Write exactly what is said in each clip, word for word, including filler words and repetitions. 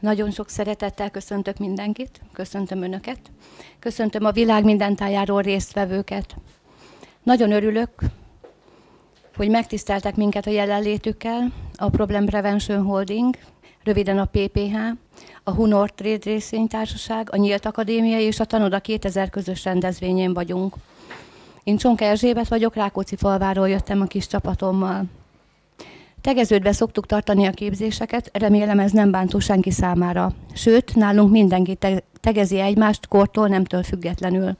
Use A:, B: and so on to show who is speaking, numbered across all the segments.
A: Nagyon sok szeretettel köszöntök mindenkit, köszöntöm Önöket, köszöntöm a világ minden tájáról résztvevőket. Nagyon örülök, hogy megtiszteltek minket a jelenlétükkel, a Problem Prevention Holding, röviden a pé pé há, a Hunor Trade részvénytársaság, a Nyílt Akadémia és a Tanoda kétezer közös rendezvényén vagyunk. Én Csonka Erzsébet vagyok, Rákóczifalváról jöttem a kis csapatommal. Tegeződve szoktuk tartani a képzéseket, remélem ez nem bántó senki számára. Sőt, nálunk mindenki te- tegezi egymást kortól, nemtől függetlenül.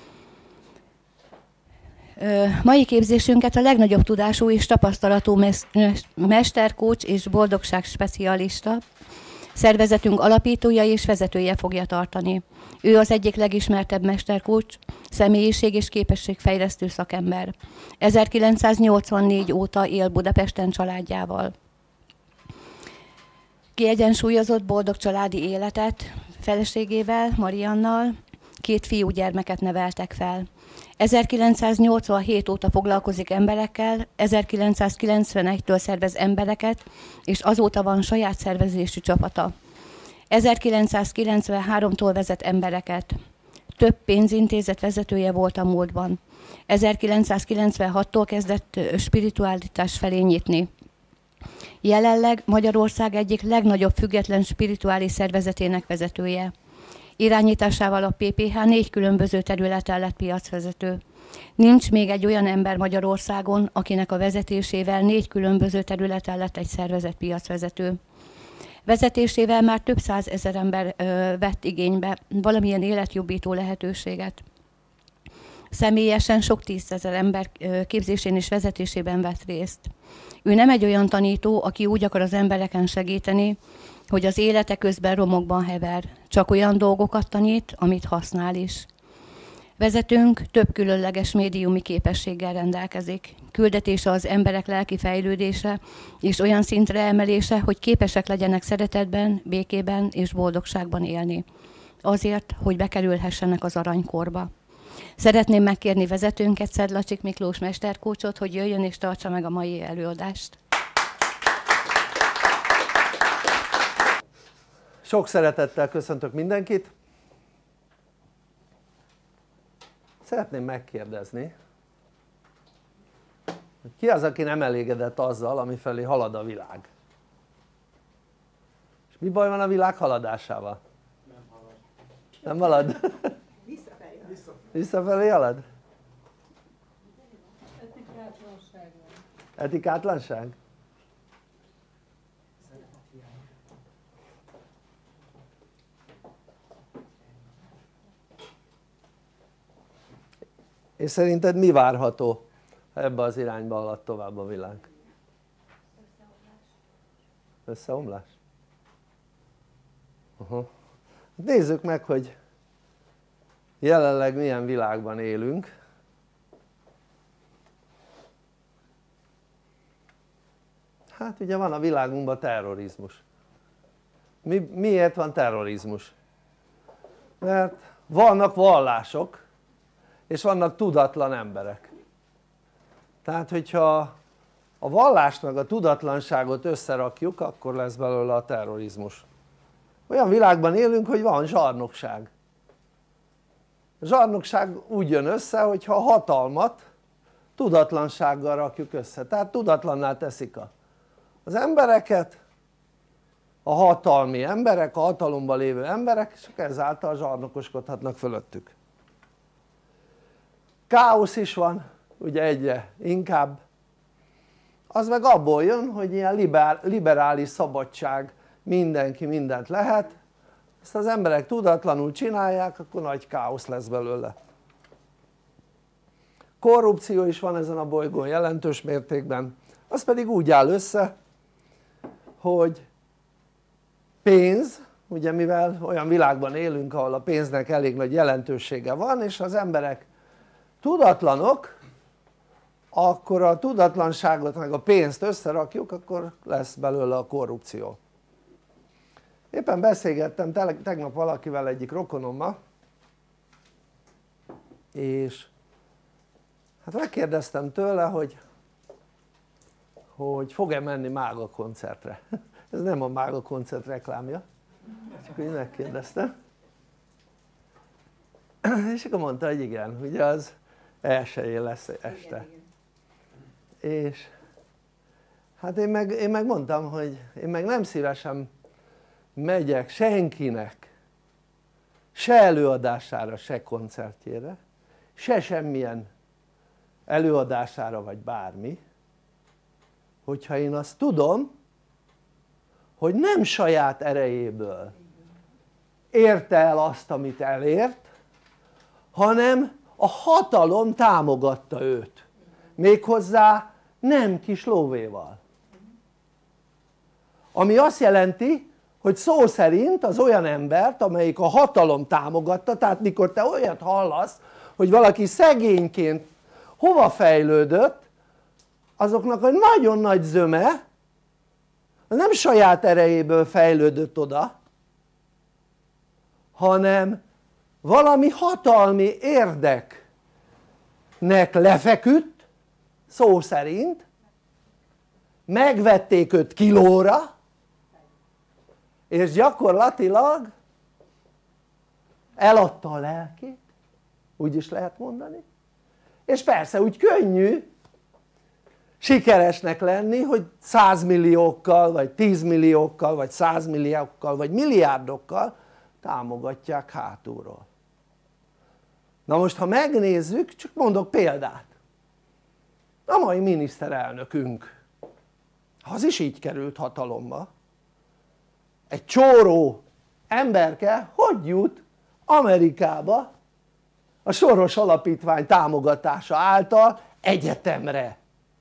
A: Ö, mai képzésünket a legnagyobb tudású és tapasztalatú mes- mesterkócs és boldogság specialista, szervezetünk alapítója és vezetője fogja tartani. Ő az egyik legismertebb mesterkócs, személyiség és képességfejlesztő szakember. ezerkilencszáznyolcvannégy óta él Budapesten családjával. Kiegyensúlyozott boldog családi életet feleségével, Mariannal, két fiúgyermeket neveltek fel. ezerkilencszáznyolcvanhét óta foglalkozik emberekkel, ezerkilencszázkilencvenegytől szervez embereket, és azóta van saját szervezésű csapata. ezerkilencszázkilencvenháromtól vezet embereket. Több pénzintézet vezetője volt a múltban. ezerkilencszázkilencvenhattól kezdett spiritualitás felé nyitni. Jelenleg Magyarország egyik legnagyobb független spirituális szervezetének vezetője. Irányításával a pé pé há négy különböző területen lett piacvezető. Nincs még egy olyan ember Magyarországon, akinek a vezetésével négy különböző területen lett egy szervezet piacvezető. Vezetésével már több százezer ember ö, vett igénybe valamilyen életjobbító lehetőséget. Személyesen sok tízezer ember ö, képzésén és vezetésében vett részt. Ő nem egy olyan tanító, aki úgy akar az embereken segíteni, hogy az élete közben romokban hever. Csak olyan dolgokat tanít, amit használ is. Vezetőnk több különleges médiumi képességgel rendelkezik. Küldetése az emberek lelki fejlődése és olyan szintre emelése, hogy képesek legyenek szeretetben, békében és boldogságban élni. Azért, hogy bekerülhessenek az aranykorba. Szeretném megkérni vezetőnket, Szedlacsik Miklós mesterkócsot, hogy jöjjön és tartsa meg a mai előadást.
B: Sok szeretettel köszöntök mindenkit. Szeretném megkérdezni, hogy ki az, aki nem elégedett azzal, amifelé halad a világ? És mi baj van a világ haladásával? Nem halad. Nem halad?
C: Visszafelé.
B: Visszafelé halad?
C: Etikátlanság.
B: Etikátlanság? És szerinted mi várható, ha ebbe az irányba halad tovább a világ? Összeomlás. Összeomlás? Aha. Nézzük meg, hogy jelenleg milyen világban élünk. Hát ugye van a világunkban terrorizmus. Mi, miért van terrorizmus? Mert vannak vallások, és vannak tudatlan emberek. Tehát hogyha a vallást meg a tudatlanságot összerakjuk, akkor lesz belőle a terrorizmus. Olyan világban élünk, hogy van zsarnokság. A zsarnokság úgy jön össze, hogyha a hatalmat tudatlansággal rakjuk össze, tehát tudatlanná teszik az embereket, a hatalmi emberek, a hatalomban lévő emberek, és ezáltal zsarnokoskodhatnak fölöttük. Káosz is van, ugye egyre inkább, az meg abból jön, hogy ilyen liberális szabadság, mindenki mindent lehet, ezt az emberek tudatlanul csinálják, akkor nagy káosz lesz belőle. Korrupció is van ezen a bolygón jelentős mértékben, az pedig úgy áll össze, hogy pénz, ugye mivel olyan világban élünk, ahol a pénznek elég nagy jelentősége van, és az emberek tudatlanok, akkor a tudatlanságot meg a pénzt összerakjuk, akkor lesz belőle a korrupció. Éppen beszélgettem tegnap valakivel, egyik rokonommal, és hát megkérdeztem tőle, hogy hogy fog-e menni Mága koncertre. Ez nem a Mága koncert reklámja, csak úgy megkérdeztem. És akkor mondta, hogy igen, ugye az elsőjén lesz este. És hát én meg, én meg mondtam, hogy én meg nem szívesen megyek senkinek se előadására, se koncertjére, se semmilyen előadására vagy bármi, hogyha én azt tudom, hogy nem saját erejéből érte el azt, amit elért, hanem a hatalom támogatta őt, méghozzá nem kis lóvéval. Ami azt jelenti, hogy szó szerint az olyan embert, amelyik a hatalom támogatta, tehát mikor te olyat hallasz, hogy valaki szegényként hova fejlődött, azoknak a nagyon nagy zöme nem saját erejéből fejlődött oda, hanem valami hatalmi érdeknek lefeküdt, szó szerint, megvették őt kilóra, és gyakorlatilag eladta a lelkét, úgy is lehet mondani, és persze úgy könnyű sikeresnek lenni, hogy százmilliókkal, vagy tízmilliókkal, vagy százmilliókkal, vagy milliárdokkal támogatják hátulról. Na most ha megnézzük, csak mondok példát, a mai miniszterelnökünk, az is így került hatalomba, egy csóró emberke hogy jut Amerikába a Soros Alapítvány támogatása által egyetemre?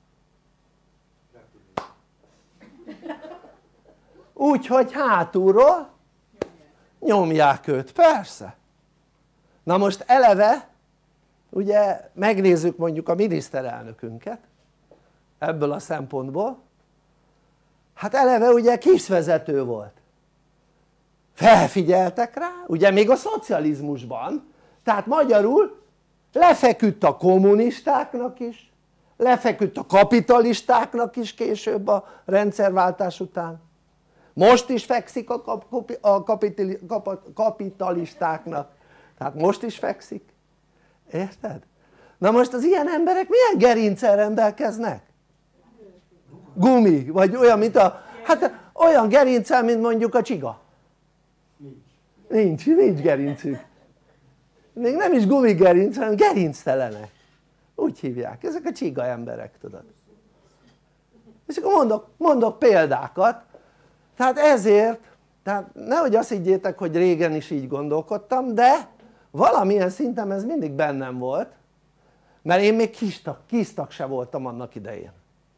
B: Úgyhogy hátulról nyomják őt, persze. Na most eleve ugye megnézzük mondjuk a miniszterelnökünket ebből a szempontból, hát eleve ugye kisvezető volt, felfigyeltek rá, ugye még a szocializmusban, tehát magyarul lefeküdt a kommunistáknak is, lefeküdt a kapitalistáknak is később a rendszerváltás után, most is fekszik a, kap, a kapitali, kap, kapitalistáknak, tehát most is fekszik, érted? Na most az ilyen emberek milyen gerinccel rendelkeznek? Gumi, vagy olyan mint a, hát olyan gerinccel mint mondjuk a csiga. Nincs, nincs gerincük. Még nem is gumigerinc, hanem gerinctelenek. Úgy hívják, ezek a csiga emberek, tudod. És akkor mondok, mondok példákat, tehát ezért, tehát nehogy azt higgyétek, hogy régen is így gondolkodtam, de valamilyen szinten ez mindig bennem volt, mert én még kistag, kistag se voltam annak idején.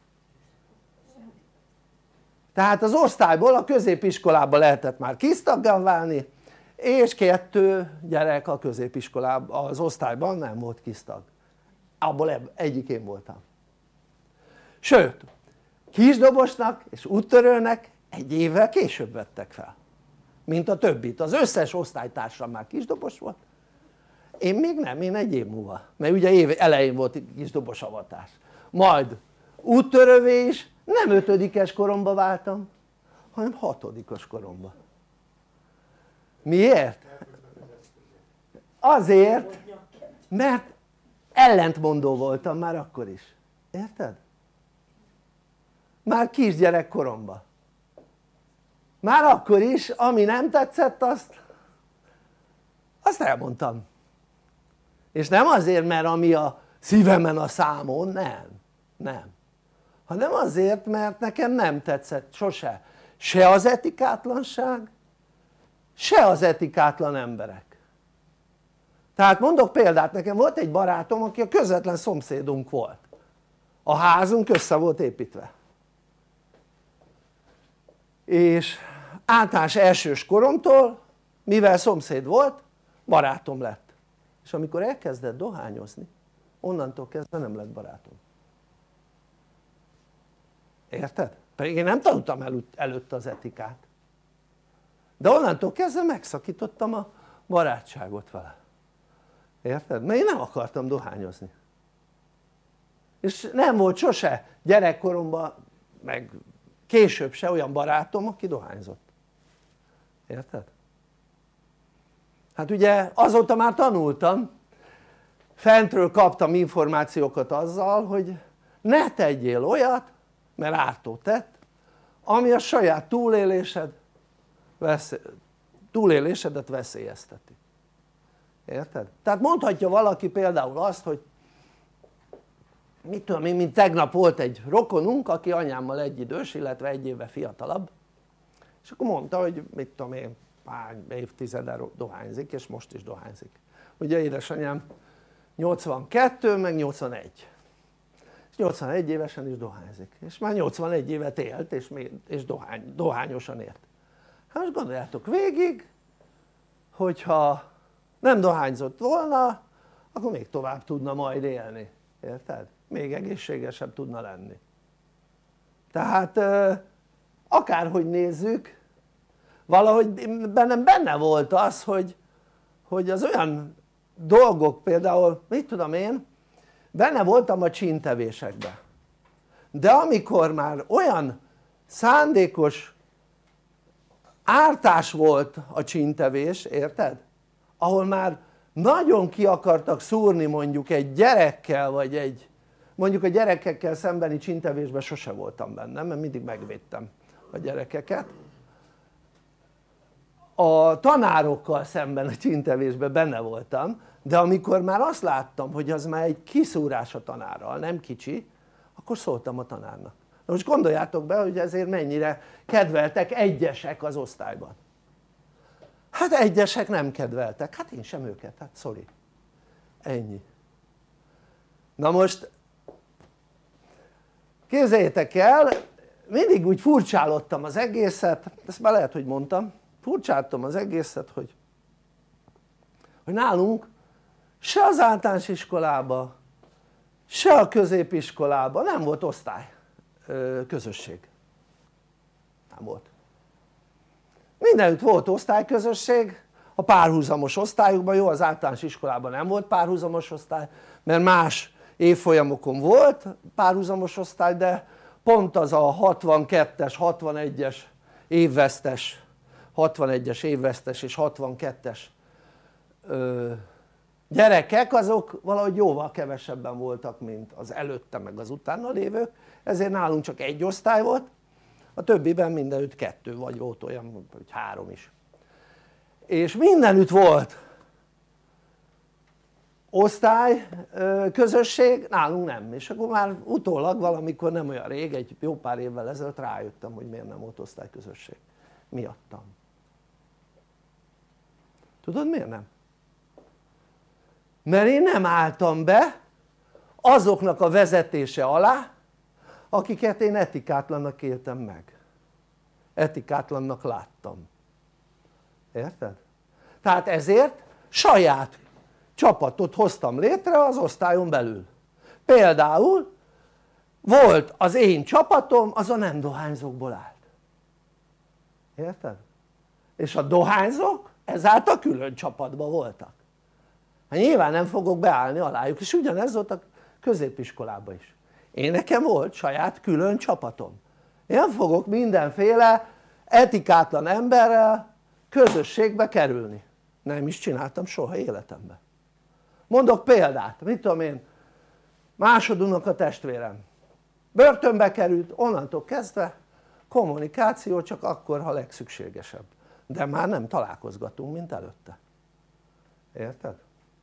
B: Tehát az osztályból a középiskolában lehetett már kistaggá válni, és kettő gyerek a középiskolában, az osztályban nem volt kisztag. Abból egyik én voltam. Sőt, kisdobosnak és úttörőnek egy évvel később vettek fel, mint a többit. Az összes osztálytársam már kisdobos volt, én még nem, én egy év múlva, mert ugye év elején volt kisdobos avatás. Majd úttörővé is nem ötödikes koromba váltam, hanem hatodikos koromba. Miért? Azért, mert ellentmondó voltam már akkor is, érted? Már kisgyerek koromban, már akkor is, ami nem tetszett, azt azt elmondtam, és nem azért, mert ami a szívemen a számon, nem, nem, hanem azért, mert nekem nem tetszett sose se az etikátlanság, se az etikátlan emberek. Tehát mondok példát, nekem volt egy barátom, aki a közvetlen szomszédunk volt, a házunk össze volt építve, és általános elsős koromtól, mivel szomszéd volt, barátom lett, és amikor elkezdett dohányozni, onnantól kezdve nem lett barátom. Érted? Pedig én nem tanultam előtt, előtt az etikát, de onnantól kezdve megszakítottam a barátságot vele, érted? Mert én nem akartam dohányozni, és nem volt sose gyerekkoromban meg később se olyan barátom, aki dohányzott, érted? Hát ugye azóta már tanultam, fentről kaptam információkat azzal, hogy ne tegyél olyat, mert ártó tett, ami a saját túlélésed, vesz, túlélésedet veszélyezteti. Érted? Tehát mondhatja valaki például azt, hogy mit tudom én, mint tegnap volt egy rokonunk, aki anyámmal egyidős, illetve egy éve fiatalabb, és akkor mondta, hogy mit tudom én, hány évtizede dohányzik, és most is dohányzik. Ugye édesanyám nyolcvankettő meg nyolcvanegy, és nyolcvanegy évesen is dohányzik, és már nyolcvanegy évet élt, és, és dohány, dohányosan élt. Hát most gondoljátok végig, hogyha nem dohányzott volna, akkor még tovább tudna majd élni, érted? Még egészségesebb tudna lenni. Tehát akárhogy nézzük, valahogy bennem benne volt az, hogy, hogy az olyan dolgok, például mit tudom én, benne voltam a csíntevésekben, de amikor már olyan szándékos ártás volt a csíntevés, érted? Ahol már nagyon ki akartak szúrni mondjuk egy gyerekkel, vagy egy, mondjuk a gyerekekkel szembeni csíntevésben sose voltam benne, mert mindig megvédtem a gyerekeket. A tanárokkal szemben a csíntevésben benne voltam, de amikor már azt láttam, hogy az már egy kiszúrás a tanárral, nem kicsi, akkor szóltam a tanárnak. Na most gondoljátok be, hogy ezért mennyire kedveltek egyesek az osztályban. Hát egyesek nem kedveltek, hát én sem őket, hát sorry. Ennyi. Na most képzeljétek el, mindig úgy furcsálottam az egészet, ezt már lehet, hogy mondtam, furcsáltam az egészet, hogy, hogy nálunk se az általános iskolában, se a középiskolában nem volt osztály közösség, nem volt. Mindenütt volt osztályközösség, a párhuzamos osztályokban, jó, az általános iskolában nem volt párhuzamos osztály, mert más évfolyamokon volt párhuzamos osztály, de pont az a hatvankettes, hatvanegyes évvesztes, hatvanegyes évvesztes és hatvankettes ö, gyerekek, azok valahogy jóval kevesebben voltak, mint az előtte meg az utána lévők, ezért nálunk csak egy osztály volt, a többiben mindenütt kettő, vagy volt olyan, hogy három is. És mindenütt volt osztály, közösség, nálunk nem. És akkor már utólag valamikor nem olyan rég, egy jó pár évvel ezelőtt rájöttem, hogy miért nem volt osztályközösség. Miattam. Tudod miért nem? Mert én nem álltam be azoknak a vezetése alá, akiket én etikátlannak éltem meg, etikátlannak láttam, érted? Tehát ezért saját csapatot hoztam létre az osztályon belül. Például volt az én csapatom, az a nem dohányzókból állt, érted? És a dohányzók ezáltal külön csapatban voltak. Hát nyilván nem fogok beállni alájuk, és ugyanez volt a középiskolában is. Én nekem volt saját külön csapatom. Én nem fogok mindenféle etikátlan emberrel közösségbe kerülni. Nem is csináltam soha életemben. Mondok példát, mit tudom én, másodunoka testvérem börtönbe került, onnantól kezdve kommunikáció csak akkor, ha legszükségesebb. De már nem találkozgatunk, mint előtte. Érted?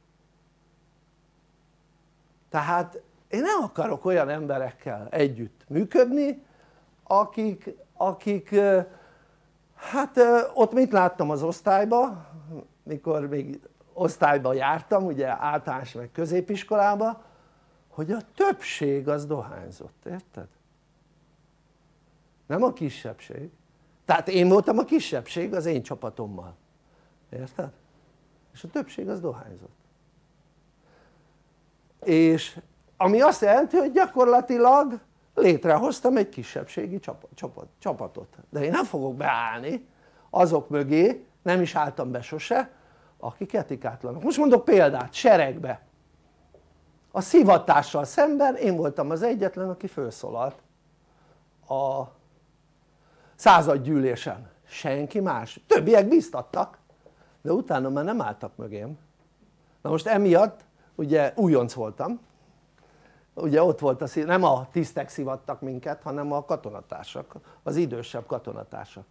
B: Tehát én nem akarok olyan emberekkel együtt működni, akik, akik hát ott mit láttam az osztályban, mikor még osztályba jártam, ugye általános meg középiskolába, hogy a többség az dohányzott, érted? Nem a kisebbség. Tehát én voltam a kisebbség az én csapatommal, érted? És a többség az dohányzott. És ami azt jelenti, hogy gyakorlatilag létrehoztam egy kisebbségi csapat, csapat, csapatot. De én nem fogok beállni azok mögé, nem is álltam be sose, akik etikátlanok. Most mondok példát, seregbe. A szivatással szemben én voltam az egyetlen, aki felszólalt a századgyűlésen. Senki más. Többiek bíztattak, de utána már nem álltak mögém. Na most emiatt ugye újonc voltam, ugye ott volt a szív, nem a tisztek szivattak minket, hanem a katonatársak, az idősebb katonatársak.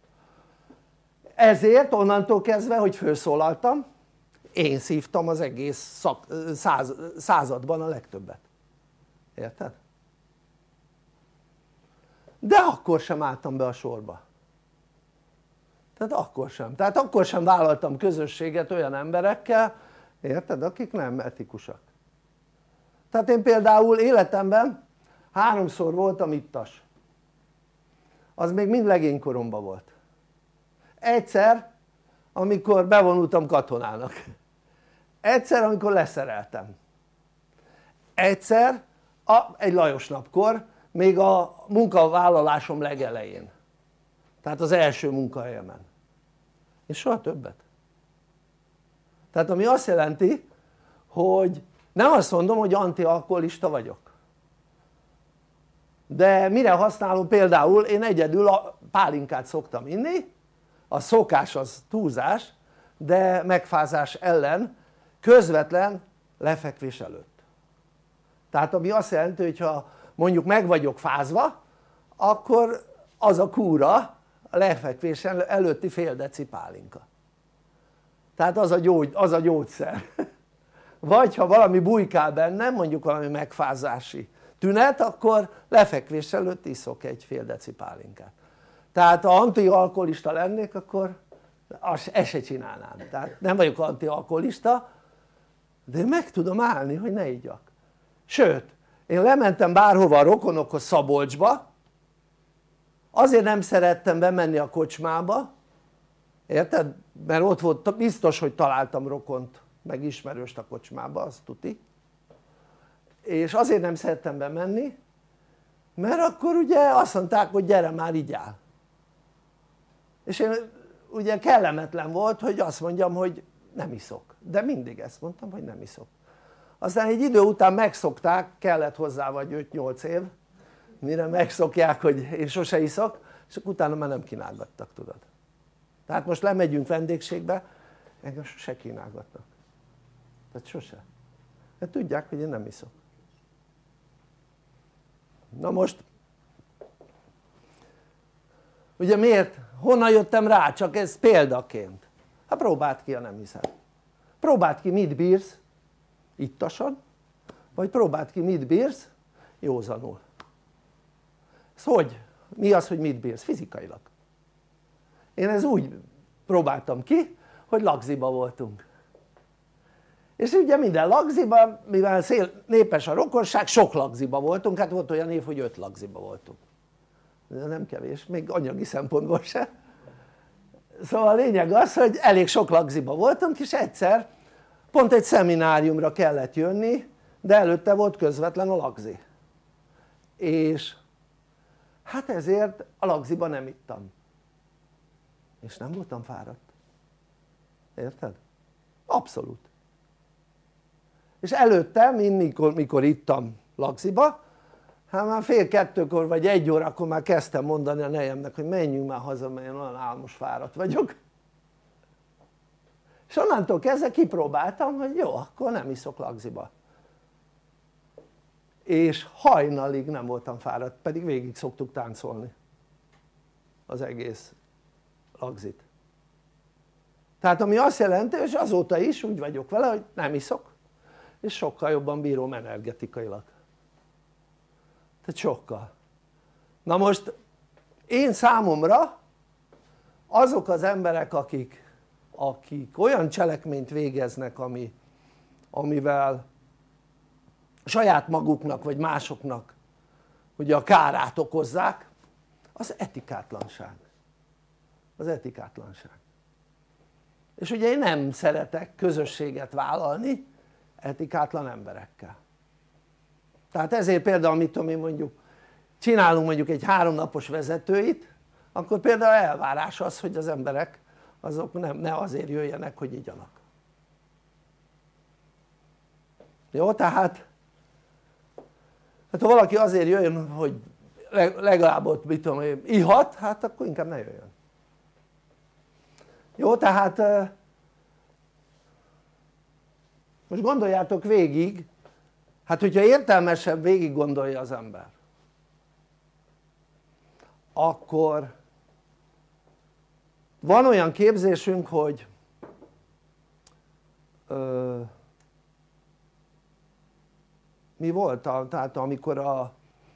B: Ezért onnantól kezdve, hogy felszólaltam, én szívtam az egész szak, száz, században a legtöbbet. Érted? De akkor sem álltam be a sorba. Tehát akkor sem. Tehát akkor sem vállaltam közösséget olyan emberekkel, érted? Akik nem etikusak. Tehát én például életemben háromszor voltam ittas. Az még mind legénykoromban volt. Egyszer, amikor bevonultam katonának. Egyszer, amikor leszereltem. Egyszer, a, egy Lajos napkor, még a munkavállalásom legelején. Tehát az első munkahelyemen. És soha többet. Tehát ami azt jelenti, hogy nem azt mondom, hogy antialkoholista vagyok. De mire használom? Például én egyedül a pálinkát szoktam inni, a szokás az túlzás, de megfázás ellen, közvetlen lefekvés előtt. Tehát ami azt jelenti, hogy ha mondjuk meg vagyok fázva, akkor az a kúra a lefekvés előtti fél deci pálinka. Tehát az a, gyógy, az a gyógyszer. Vagy ha valami bujkál bennem, mondjuk valami megfázási tünet, akkor lefekvés előtt iszok egy fél deci pálinkát. Tehát ha antialkoholista lennék, akkor ezt se csinálnám. Tehát nem vagyok antialkoholista, de meg tudom állni, hogy ne igyak. Sőt, én lementem bárhova a rokonokhoz Szabolcsba, azért nem szerettem bemenni a kocsmába, érted? Mert ott volt, biztos, hogy találtam rokont, meg ismerőst a kocsmába, azt tuti. És azért nem szerettem bemenni, mert akkor ugye azt mondták, hogy gyere már, igyál. És én ugye kellemetlen volt, hogy azt mondjam, hogy nem iszok. De mindig ezt mondtam, hogy nem iszok. Aztán egy idő után megszokták, kellett hozzá vagy öt-nyolc év, mire megszokják, hogy én sose iszok, és akkor utána már nem kínálgattak, tudod. Tehát most lemegyünk vendégségbe, engem sose kínálgatnak. Tehát sose. Mert tudják, hogy én nem iszok. Na most, ugye miért? Honnan jöttem rá? Csak ez példaként. Hát próbáld ki, ha nem hiszed. Próbáld ki, mit bírsz ittasan, vagy próbáld ki, mit bírsz józanul. Ez hogy? Mi az, hogy mit bírsz? Fizikailag. Én ez úgy próbáltam ki, hogy lagziba voltunk. És ugye minden lagziba, mivel szél, népes a rokonság, sok lagziba voltunk, hát volt olyan év, hogy öt lagziba voltunk. De nem kevés, még anyagi szempontból se. Szóval a lényeg az, hogy elég sok lagziba voltunk, és egyszer pont egy szemináriumra kellett jönni, de előtte volt közvetlen a lagzi. És hát ezért a lagziba nem ittam. És nem voltam fáradt. Érted? Abszolút. És előtte, mikor, mikor ittam lagziba, hát már fél kettőkor vagy egy órakor már kezdtem mondani a nejemnek, hogy menjünk már haza, mert én olyan álmos fáradt vagyok. És onnantól kezdve kipróbáltam, hogy jó, akkor nem iszok lagziba. És hajnalig nem voltam fáradt, pedig végig szoktuk táncolni az egész lagzit. Tehát ami azt jelenti, és azóta is úgy vagyok vele, hogy nem iszok, és sokkal jobban bírom energetikailag. Tehát sokkal. Na most én számomra azok az emberek, akik, akik olyan cselekményt végeznek, ami, amivel saját maguknak vagy másoknak ugye a kárát okozzák, az etikátlanság. Az etikátlanság. És ugye én nem szeretek közösséget vállalni etikátlan emberekkel. Tehát ezért például, mit tudom én, mondjuk csinálunk mondjuk egy háromnapos vezetőit, akkor például elvárás az, hogy az emberek azok nem, ne azért jöjjenek, hogy igyanak. Jó, tehát hát ha valaki azért jöjjön, hogy legalább ott, mit tudom én, ihat, hát akkor inkább ne jöjjön. Jó, tehát Most gondoljátok végig, hát hogyha értelmesebb végig gondolja az ember, akkor van olyan képzésünk, hogy ö, mi volt, a, tehát amikor a,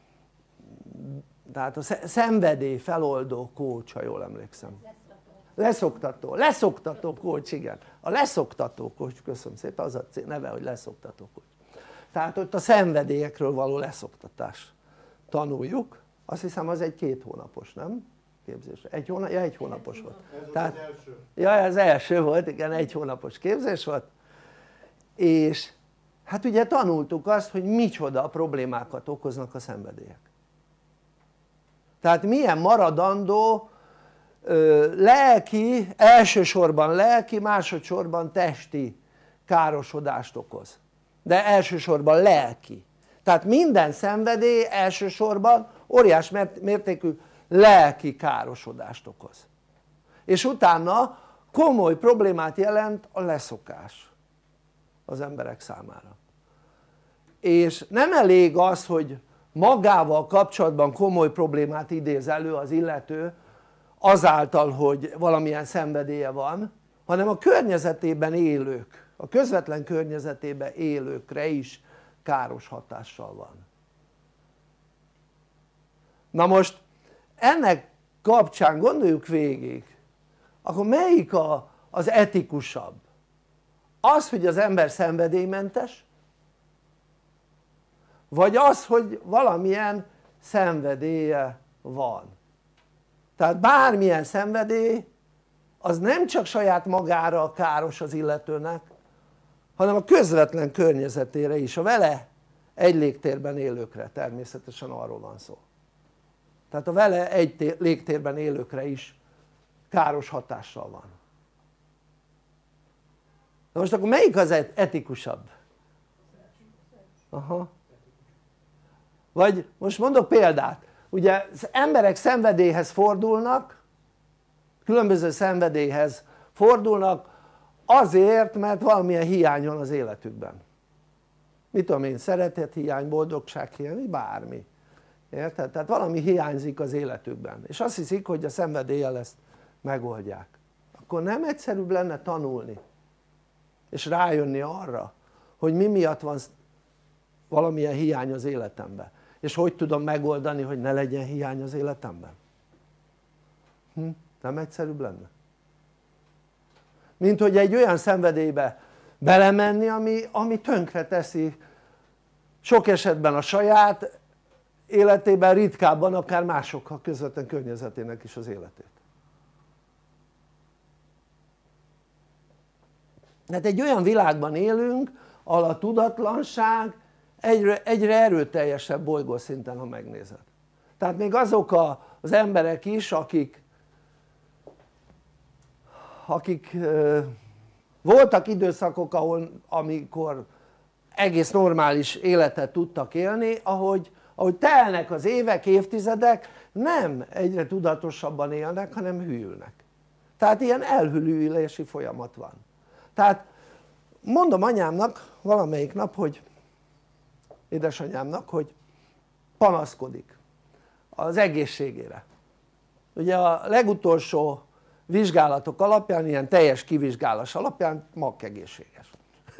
B: tehát a szenvedély feloldó coach, ha jól emlékszem. Leszoktató, leszoktató coach, igen. A leszoktató coach, köszönöm szépen, az a neve, hogy leszoktató coach. Tehát ott a szenvedélyekről való leszoktatás tanuljuk, azt hiszem az egy két hónapos, nem? Képzés. Egy hónap, ja, egy hónapos volt.
D: Ez
B: Tehát,
D: az első.
B: Ja, ez első volt, igen, egy hónapos képzés volt, és hát ugye tanultuk azt, hogy micsoda problémákat okoznak a szenvedélyek. Tehát milyen maradandó ö, lelki, elsősorban lelki, másodszorban testi károsodást okoz. De elsősorban lelki. Tehát minden szenvedély elsősorban óriás mértékű lelki károsodást okoz. És utána komoly problémát jelent a leszokás az emberek számára. És nem elég az, hogy magával kapcsolatban komoly problémát idéz elő az illető azáltal, hogy valamilyen szenvedélye van, hanem a környezetében élők, a közvetlen környezetében élőkre is káros hatással van. Na most ennek kapcsán gondoljuk végig, akkor melyik a, az etikusabb? Az, hogy az ember szenvedélymentes, vagy az, hogy valamilyen szenvedélye van. Tehát bármilyen szenvedély az nem csak saját magára káros az illetőnek, hanem a közvetlen környezetére is, a vele egy légtérben élőkre, természetesen arról van szó. Tehát a vele egy légtérben élőkre is káros hatással van. Na most akkor melyik az etikusabb? Aha. Vagy most mondok példát, ugye az emberek szenvedélyhez fordulnak, különböző szenvedélyhez fordulnak azért, mert valamilyen hiány van az életükben. Mit tudom én, szeretethiány, boldogsághiány, bármi. Érted? Tehát valami hiányzik az életükben, és azt hiszik, hogy a szenvedéllyel ezt megoldják. Akkor nem egyszerűbb lenne tanulni és rájönni arra, hogy mi miatt van valamilyen hiány az életemben, és hogy tudom megoldani, hogy ne legyen hiány az életemben? Hm? Nem egyszerűbb lenne? Mint hogy egy olyan szenvedélybe belemenni, ami, ami tönkre teszi sok esetben a saját életében, ritkábban akár mások a közvetlen környezetének is az életét. Hát egy olyan világban élünk, ahol a tudatlanság egyre, egyre erőteljesebb bolygószinten, ha megnézed. Tehát még azok a, az emberek is, akik akik euh, voltak időszakok, ahol, amikor egész normális életet tudtak élni, ahogy, ahogy telnek az évek, évtizedek, nem egyre tudatosabban élnek, hanem hűlnek. Tehát ilyen elhűlési folyamat van. Tehát mondom anyámnak valamelyik nap, hogy édesanyámnak, hogy panaszkodik az egészségére. Ugye a legutolsó vizsgálatok alapján, ilyen teljes kivizsgálás alapján makkegészséges.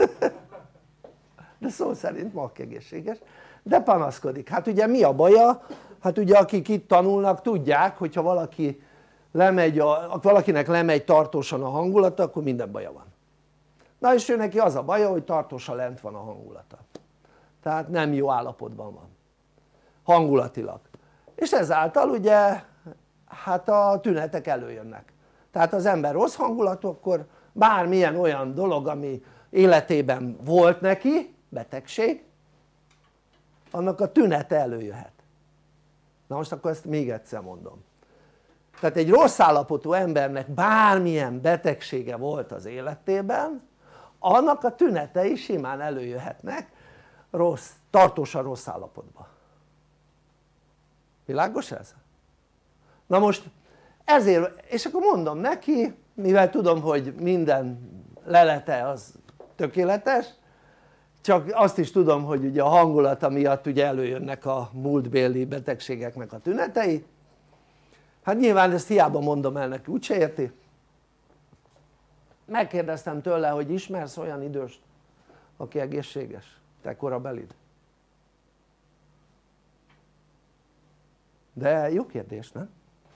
B: De szó szerint makkegészséges, de panaszkodik. Hát ugye mi a baja? Hát ugye akik itt tanulnak tudják, hogyha valaki lemegy a, valakinek lemegy tartósan a hangulata, akkor minden baja van. Na és ő neki az a baja, hogy tartósan lent van a hangulata. Tehát nem jó állapotban van hangulatilag. És ezáltal ugye hát a tünetek előjönnek. Tehát az ember rossz hangulatú, akkor bármilyen olyan dolog, ami életében volt neki, betegség, annak a tünete előjöhet. Na most akkor ezt még egyszer mondom. Tehát egy rossz állapotú embernek bármilyen betegsége volt az életében, annak a tünetei simán előjöhetnek rossz, tartósan rossz állapotban. Világos ez? Na most ezért, és akkor mondom neki, mivel tudom, hogy minden lelete az tökéletes, csak azt is tudom, hogy ugye a hangulata miatt ugye előjönnek a múltbéli betegségeknek a tünetei. Hát nyilván ezt hiába mondom el neki, úgyse érti. Megkérdeztem tőle, hogy ismersz olyan időst, aki egészséges, te korabelid? De jó kérdés, nem?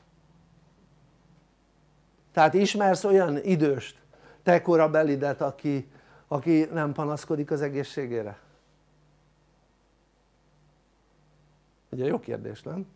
B: Tehát ismersz olyan időst, te korabelidet, aki, aki nem panaszkodik az egészségére? Ugye jó kérdés, nem?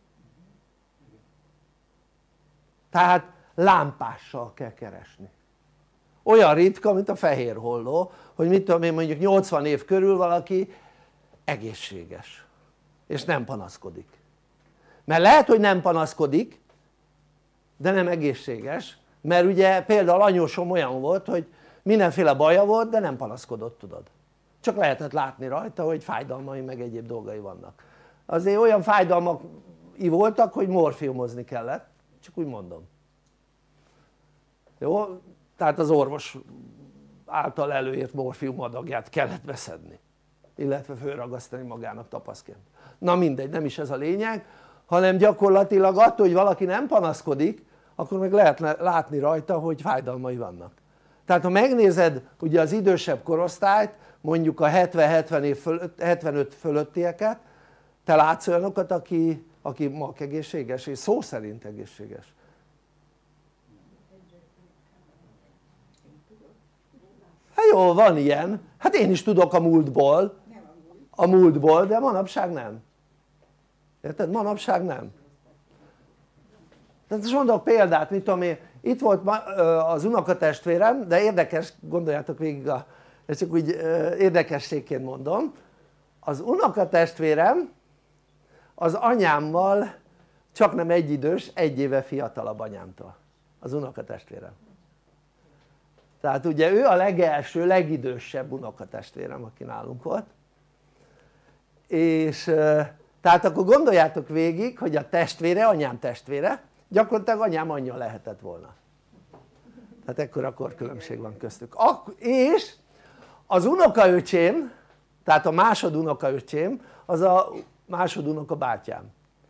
B: Tehát lámpással kell keresni. Olyan ritka, mint a fehér holló, hogy mit tudom én, mondjuk nyolcvan év körül valaki egészséges és nem panaszkodik. Mert lehet, hogy nem panaszkodik, de nem egészséges, mert ugye például anyósom olyan volt, hogy mindenféle baja volt, de nem panaszkodott, tudod. Csak lehetett látni rajta, hogy fájdalmai meg egyéb dolgai vannak. Azért olyan fájdalmak voltak, hogy morfiumozni kellett, csak úgy mondom. Jó? Tehát az orvos által előírt morfium adagját kellett beszedni, illetve fölragasztani magának tapaszként. Na mindegy, nem is ez a lényeg, hanem gyakorlatilag attól, hogy valaki nem panaszkodik, akkor meg lehet látni rajta, hogy fájdalmai vannak. Tehát ha megnézed ugye az idősebb korosztályt, mondjuk a hetven-hetven év fölött, hetvenöt fölöttieket, te látsz olyanokat, aki, aki mak egészséges, és szó szerint egészséges. Hát jó, van ilyen, hát én is tudok a múltból, a múltból, de manapság nem. Érted? Manapság nem. Tehát most mondok példát, mit tudom én, itt volt az unokatestvérem, de érdekes, gondoljátok végig, a, ezt csak úgy érdekességként mondom, az unokatestvérem az anyámmal csak nem egy idős, egy éve fiatalabb anyámtól, az unokatestvérem. Tehát ugye ő a legelső, legidősebb unokatestvérem, aki nálunk volt, és tehát akkor gondoljátok végig, hogy a testvére, anyám testvére, gyakorlatilag anyám anyja lehetett volna. Tehát ekkora korkülönbség van köztük. És az unokaöcsém, tehát a másodunokaöcsém, az a másodunoka bátyám.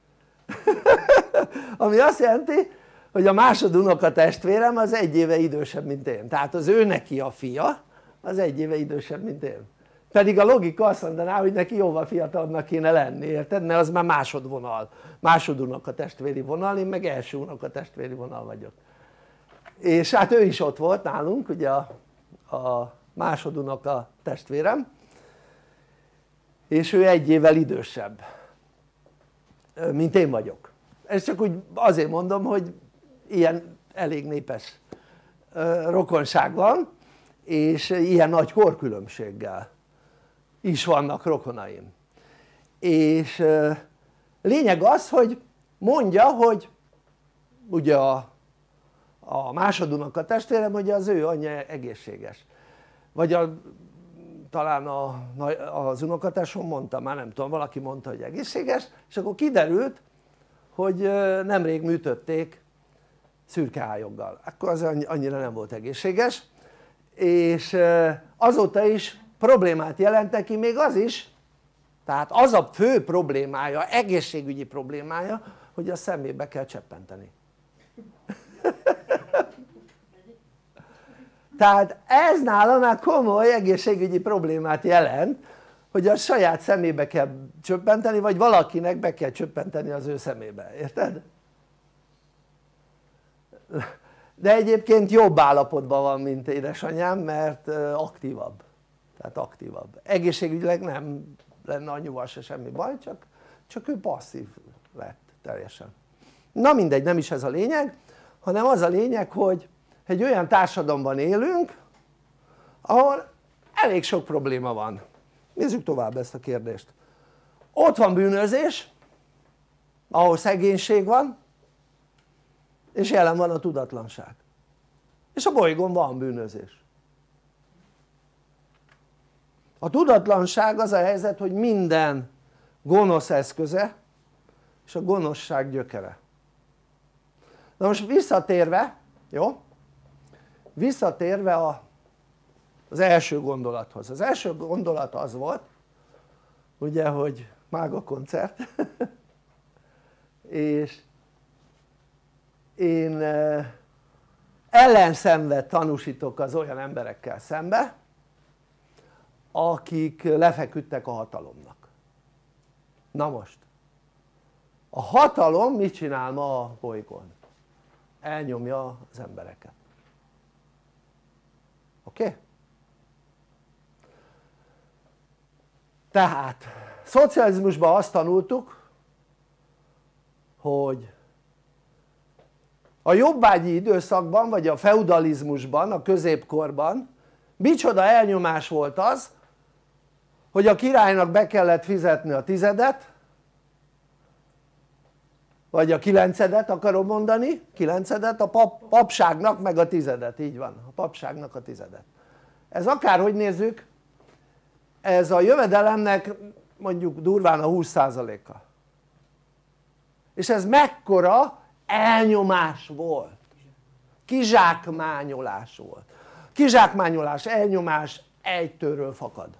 B: Ami azt jelenti, hogy a másodunoka testvérem az egy éve idősebb, mint én. Tehát az ő neki a fia, az egy éve idősebb, mint én. Pedig a logika azt mondaná, hogy neki jóval fiatalabbnak kéne lenni, érted? Mert az már másodvonal, másodunoka testvéri vonal, én meg első unoka testvéri vonal vagyok. És hát ő is ott volt nálunk, ugye a, a másodunoka testvérem, és ő egy évvel idősebb, mint én vagyok. Ezt csak úgy azért mondom, hogy ilyen elég népes rokonság van, és ilyen nagy korkülönbséggel is vannak rokonaim. És lényeg az, hogy mondja, hogy ugye a, a másodunoka testvérem, hogy az ő anyja egészséges. Vagy a, talán a, az unokatesom mondta, már nem tudom, valaki mondta, hogy egészséges, és akkor kiderült, hogy nemrég műtötték szürkeályoggal. Akkor az annyira nem volt egészséges, és azóta is problémát jelent neki még az is, tehát az a fő problémája, egészségügyi problémája, hogy a szemébe kell cseppenteni. Tehát ez nála már komoly egészségügyi problémát jelent, hogy a saját szemébe kell csöppenteni, vagy valakinek be kell csöppenteni az ő szemébe, érted? De egyébként jobb állapotban van, mint édesanyám, mert aktívabb, tehát aktívabb. Egészségügyileg nem lenne anyuval se semmi baj, csak, csak ő passzív lett teljesen. Na mindegy, nem is ez a lényeg, hanem az a lényeg, hogy egy olyan társadalomban élünk, ahol elég sok probléma van. Nézzük tovább ezt a kérdést. Ott van bűnözés, ahol szegénység van, és jelen van a tudatlanság. És a bolygón van bűnözés. A tudatlanság az a helyzet, hogy minden gonosz eszköze, és a gonoszság gyökere. Na most visszatérve, jó? Visszatérve a az első gondolathoz. Az első gondolat az volt, ugye, hogy mága koncert, és én ellenszenvet tanúsítok az olyan emberekkel szembe, akik lefeküdtek a hatalomnak. Na most, a hatalom mit csinál ma a bolygón? Elnyomja az embereket. Oké? Okay? Tehát szocializmusban azt tanultuk, hogy a jobbágyi időszakban, vagy a feudalizmusban, a középkorban micsoda elnyomás volt az, hogy a királynak be kellett fizetni a tizedet, vagy a kilencedet akarom mondani, kilencedet, a pap, papságnak meg a tizedet, így van, a papságnak a tizedet. Ez akárhogy nézzük, ez a jövedelemnek mondjuk durván a húsz százaléka. És ez mekkora elnyomás volt, kizsákmányolás volt. Kizsákmányolás, elnyomás egytőről fakad.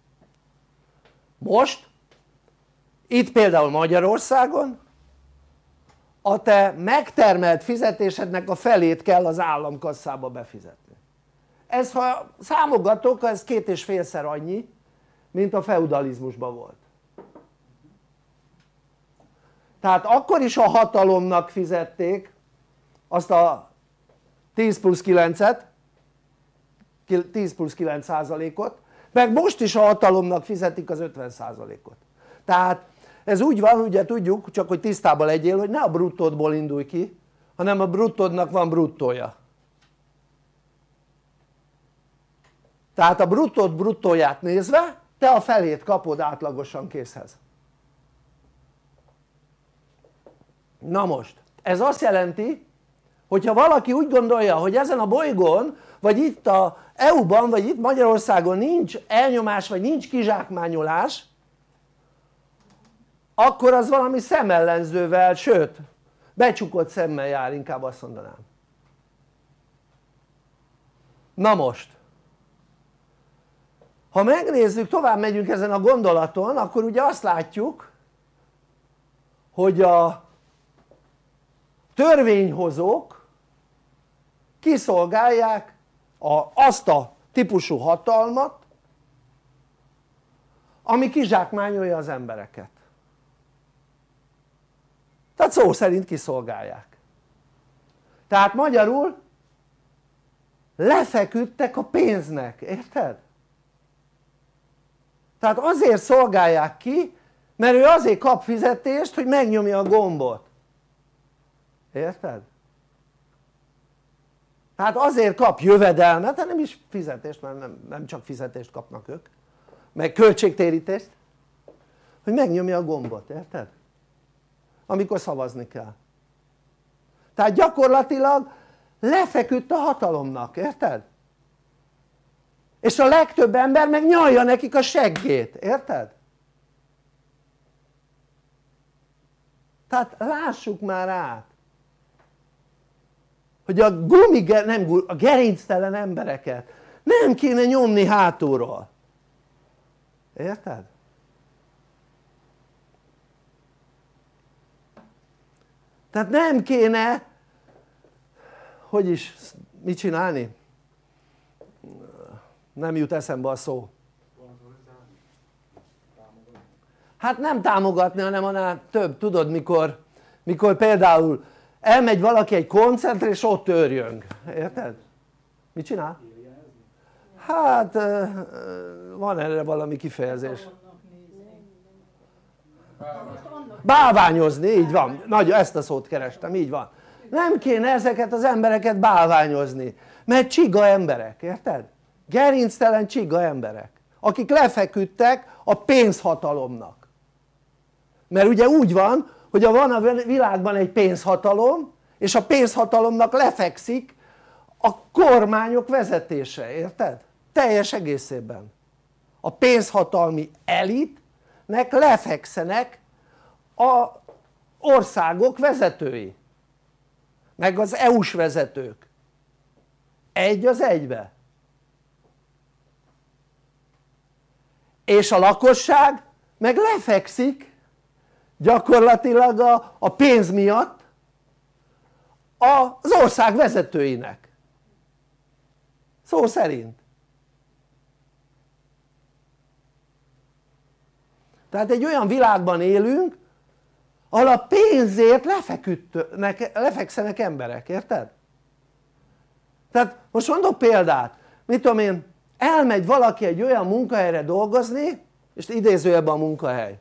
B: Most, itt például Magyarországon, a te megtermelt fizetésednek a felét kell az államkasszába befizetni. Ez, ha számogatok, ez két és félszer annyi, mint a feudalizmusban volt. Tehát akkor is a hatalomnak fizették azt a tíz plusz kilencet, tíz plusz kilenc százalékot, meg most is a hatalomnak fizetik az ötven százalékot. Tehát ez úgy van, ugye tudjuk, csak hogy tisztában legyél, hogy ne a bruttódból indulj ki, hanem a bruttódnak van bruttója. Tehát a bruttód bruttóját nézve, te a felét kapod átlagosan készhez. Na most, ez azt jelenti, hogyha valaki úgy gondolja, hogy ezen a bolygón, vagy itt az é u-ban, vagy itt Magyarországon nincs elnyomás, vagy nincs kizsákmányolás, akkor az valami szemellenzővel, sőt, becsukott szemmel jár, inkább azt mondanám. Na most, ha megnézzük, tovább megyünk ezen a gondolaton, akkor ugye azt látjuk, hogy a törvényhozók kiszolgálják a, azt a típusú hatalmat, ami kizsákmányolja az embereket. Tehát szó szerint kiszolgálják. Tehát magyarul lefeküdtek a pénznek, érted? Tehát azért szolgálják ki, mert ő azért kap fizetést, hogy megnyomja a gombot. Érted? Tehát azért kap jövedelmet, hanem is fizetést, mert nem, nem csak fizetést kapnak ők, meg költségtérítést, hogy megnyomja a gombot, érted? Amikor szavazni kell. Tehát gyakorlatilag lefeküdt a hatalomnak, érted? És a legtöbb ember meg nyalja nekik a seggét, érted? Tehát lássuk már át, hogy a gumi, nem, a gerinctelen embereket nem kéne nyomni hátulról, érted? Tehát nem kéne, hogy is, mit csinálni? Nem jut eszembe a szó. Hát nem támogatni, hanem annál több, tudod, mikor, mikor például elmegy valaki egy koncertre és ott őrjöng, érted? Mit csinál? Hát van erre valami kifejezés. Bálványozni, így van, nagy, ezt a szót kerestem, így van. Nem kéne ezeket az embereket bálványozni, mert csiga emberek, érted? Gerinctelen csiga emberek, akik lefeküdtek a pénzhatalomnak. Mert ugye úgy van, hogy van a világban egy pénzhatalom, és a pénzhatalomnak lefekszik a kormányok vezetése, érted? Teljes egészében. A pénzhatalmi elitnek lefekszenek a országok vezetői, meg az é u-s vezetők. Egy az egybe. és a lakosság meg lefekszik gyakorlatilag a, a pénz miatt az ország vezetőinek, szó szerint. Tehát egy olyan világban élünk, ahol a pénzért lefekszenek emberek, érted? Tehát most mondok példát, mit tudom én, elmegy valaki egy olyan munkahelyre dolgozni, és idézőjelben a munkahely,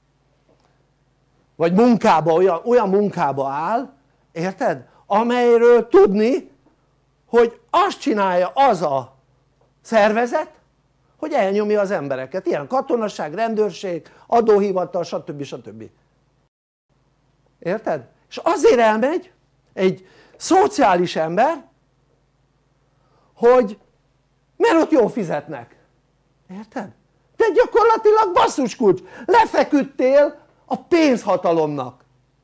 B: vagy munkába, olyan, olyan munkába áll, érted? Amelyről tudni, hogy azt csinálja az a szervezet, hogy elnyomja az embereket, ilyen katonaság, rendőrség, adóhivatal, stb. stb. Érted? És azért elmegy egy szociális ember, hogy mert ott jól fizetnek, érted? De gyakorlatilag basszuskulcs, lefeküdtél a pénzhatalomnak,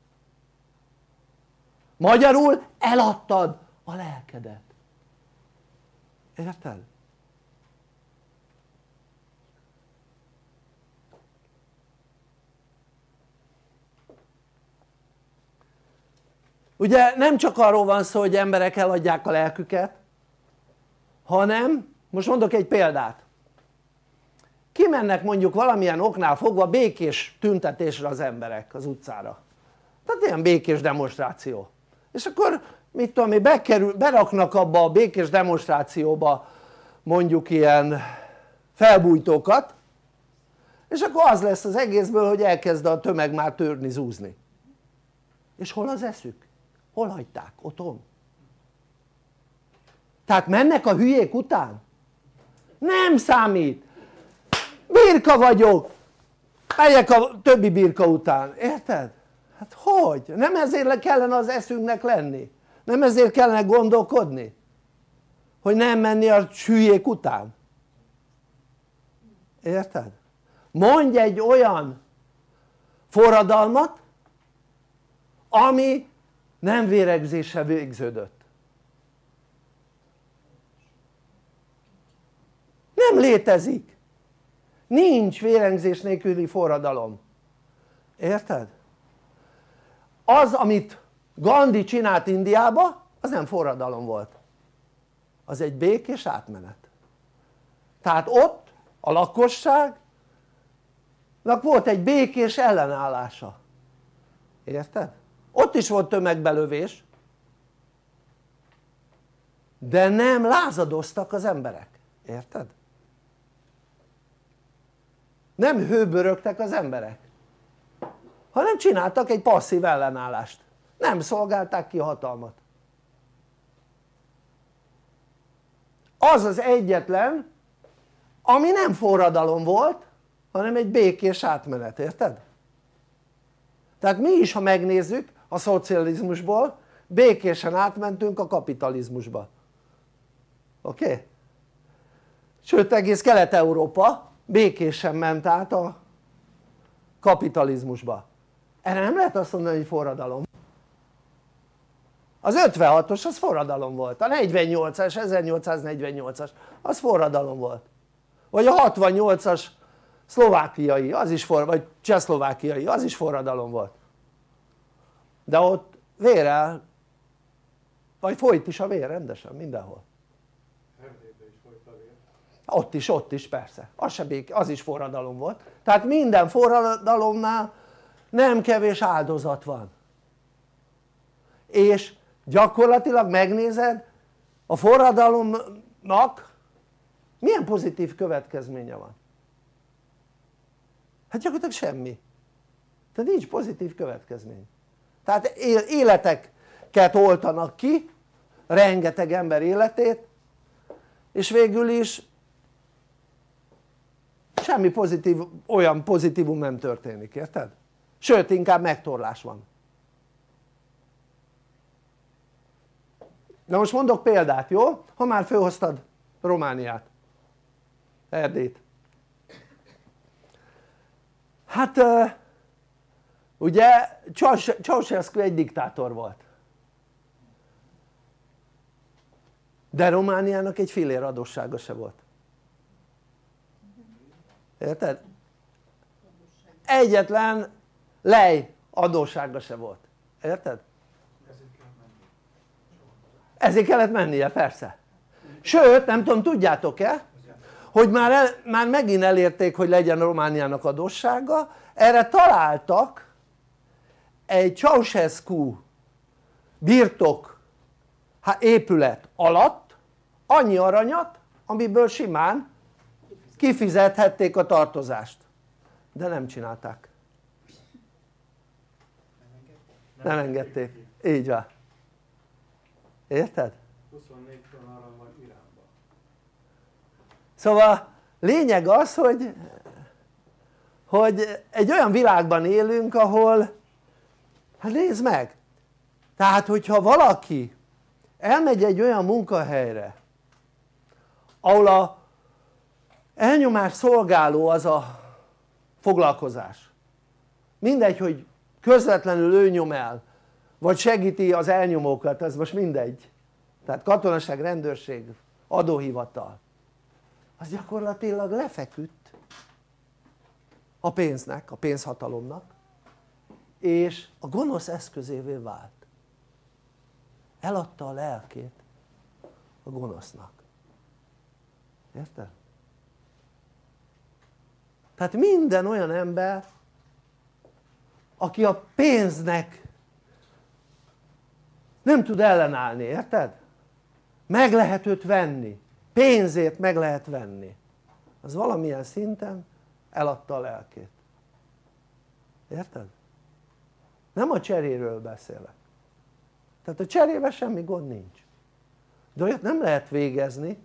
B: magyarul eladtad a lelkedet, érted? Ugye nem csak arról van szó, hogy emberek eladják a lelküket, hanem, most mondok egy példát, kimennek mondjuk valamilyen oknál fogva békés tüntetésre az emberek az utcára, tehát ilyen békés demonstráció, és akkor mit tudom én, bekerül, beraknak abba a békés demonstrációba mondjuk ilyen felbújtókat, és akkor az lesz az egészből, hogy elkezd a tömeg már törni, zúzni. És hol az eszük? Hol hagyták? Otthon. Tehát mennek a hülyék után? Nem számít, birka vagyok, megyek a többi birka után, érted? Hát hogy? Nem ezért kellene az eszünknek lenni? Nem ezért kellene gondolkodni? Hogy nem menni a hülyék után? Érted? Mondj egy olyan forradalmat, ami nem véregzéssel végződött. Nem létezik. Nincs vérengzés nélküli forradalom. Érted? Az, amit Gandhi csinált Indiába, az nem forradalom volt. Az egy békés átmenet. Tehát ott a lakosságnak volt egy békés ellenállása. Érted? Ott is volt tömegbelövés, de nem lázadoztak az emberek. Érted? Nem hőbörögtek az emberek, hanem csináltak egy passzív ellenállást, nem szolgálták ki a hatalmat. Az az egyetlen, ami nem forradalom volt, hanem egy békés átmenet, érted? Tehát mi is, ha megnézzük, a szocializmusból békésen átmentünk a kapitalizmusba, oké? Okay? Sőt, egész Kelet-Európa békésen ment át a kapitalizmusba. Erre nem lehet azt mondani, hogy forradalom. Az ötvenhatos az forradalom volt, a negyvennyolcas, ezernyolcszáznegyvennyolcas az forradalom volt, vagy a hatvannyolcas szlovákiai, az is for, vagy csehszlovákiai, az is forradalom volt, de ott vérrel, vagy folyt is a vér rendesen mindenhol.
D: Erdélyben is folyt a vér.
B: Ott is, ott is persze, az, se béke, az is forradalom volt, tehát minden forradalomnál nem kevés áldozat van, és gyakorlatilag megnézed, a forradalomnak milyen pozitív következménye van? Hát gyakorlatilag semmi, tehát nincs pozitív következmény. Tehát életeket oltanak ki, rengeteg ember életét, és végül is semmi pozitív, olyan pozitívum nem történik, érted? Sőt, inkább megtorlás van. Na most mondok példát, jó? Ha már fölhoztad Romániát, Erdélyt. Hát ugye Ceausescu egy diktátor volt, de Romániának egy fillér adóssága se volt, érted? Egyetlen lej adóssága se volt, érted? Ezért kellett mennie, persze. Sőt, nem tudom, tudjátok-e, hogy már, el, már megint elérték, hogy legyen Romániának adóssága, erre találtak egy Ceausescu birtok épület alatt annyi aranyat, amiből simán kifizethették a tartozást, de nem csinálták, nem engedték, így van, érted?
D: huszonnégy tonna arany van Iránban.
B: Szóval lényeg az, hogy, hogy egy olyan világban élünk, ahol, hát nézd meg, tehát hogyha valaki elmegy egy olyan munkahelyre, ahol a elnyomás szolgáló az a foglalkozás, mindegy, hogy közvetlenül ő nyom el, vagy segíti az elnyomókat, ez most mindegy, tehát katonaság, rendőrség, adóhivatal, az gyakorlatilag lefeküdt a pénznek, a pénzhatalomnak, és a gonosz eszközévé vált. Eladta a lelkét a gonosznak, érted? Tehát minden olyan ember, aki a pénznek nem tud ellenállni, érted? Meg lehet őt venni, pénzért meg lehet venni, az valamilyen szinten eladta a lelkét, érted? Nem a cseréről beszélek, tehát a cserével semmi gond nincs, de olyat nem lehet végezni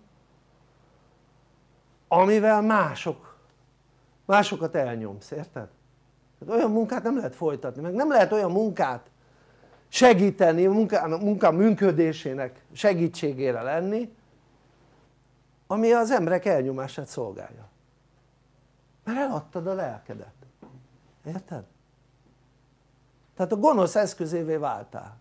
B: amivel mások, másokat elnyomsz, érted? Tehát olyan munkát nem lehet folytatni, meg nem lehet olyan munkát segíteni, a munka, munka működésének segítségére lenni, ami az emberek elnyomását szolgálja, mert eladtad a lelkedet, érted? Tehát a gonosz eszközévé váltál.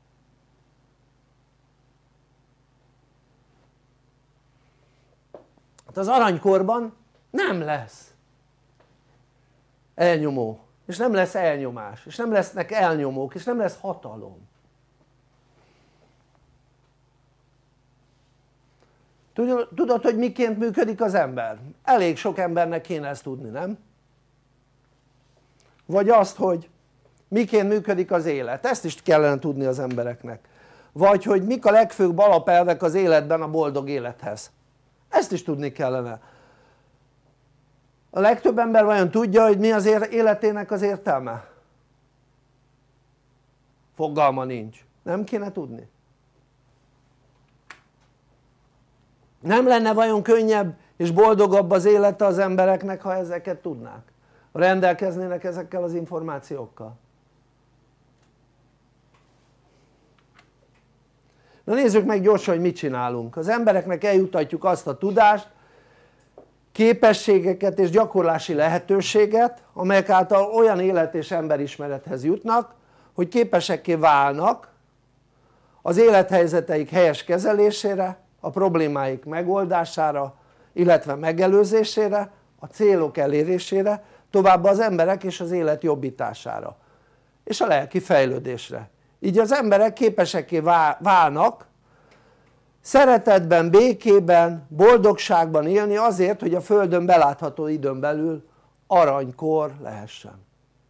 B: Hát az aranykorban nem lesz elnyomó, és nem lesz elnyomás, és nem lesznek elnyomók, és nem lesz hatalom. Tudod, tudod, hogy miként működik az ember? Elég sok embernek kéne ezt tudni, nem? Vagy azt, hogy miként működik az élet, ezt is kellene tudni az embereknek. Vagy hogy mik a legfőbb alapelvek az életben a boldog élethez, ezt is tudni kellene. A legtöbb ember vajon tudja, hogy mi az életének az értelme? Fogalma nincs, nem kéne tudni? Nem lenne vajon könnyebb és boldogabb az élete az embereknek, ha ezeket tudnák? Ha rendelkeznének ezekkel az információkkal? Na nézzük meg gyorsan, hogy mit csinálunk. Az embereknek eljutatjuk azt a tudást, képességeket és gyakorlási lehetőséget, amelyek által olyan élet és emberismerethez jutnak, hogy képesekké válnak az élethelyzeteik helyes kezelésére, a problémáik megoldására, illetve megelőzésére, a célok elérésére, továbbá az emberek és az élet jobbítására, és a lelki fejlődésre. Így az emberek képesekké válnak szeretetben, békében, boldogságban élni azért, hogy a Földön belátható időn belül aranykor lehessen.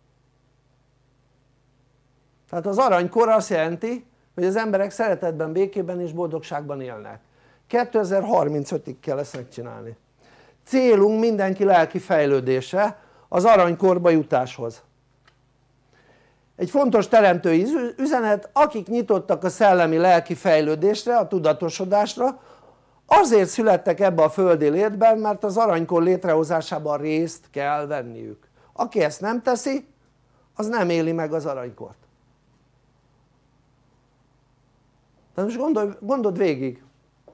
B: Tehát az aranykor azt jelenti, hogy az emberek szeretetben, békében és boldogságban élnek. kétezer-harmincötig kell ezt megcsinálni. Célunk mindenki lelki fejlődése az aranykorba jutáshoz. Egy fontos teremtői üzenet, akik nyitottak a szellemi lelki fejlődésre, a tudatosodásra, azért születtek ebbe a földi létben, mert az aranykor létrehozásában részt kell venniük. Aki ezt nem teszi, az nem éli meg az aranykort. De most gondolj, gondold végig,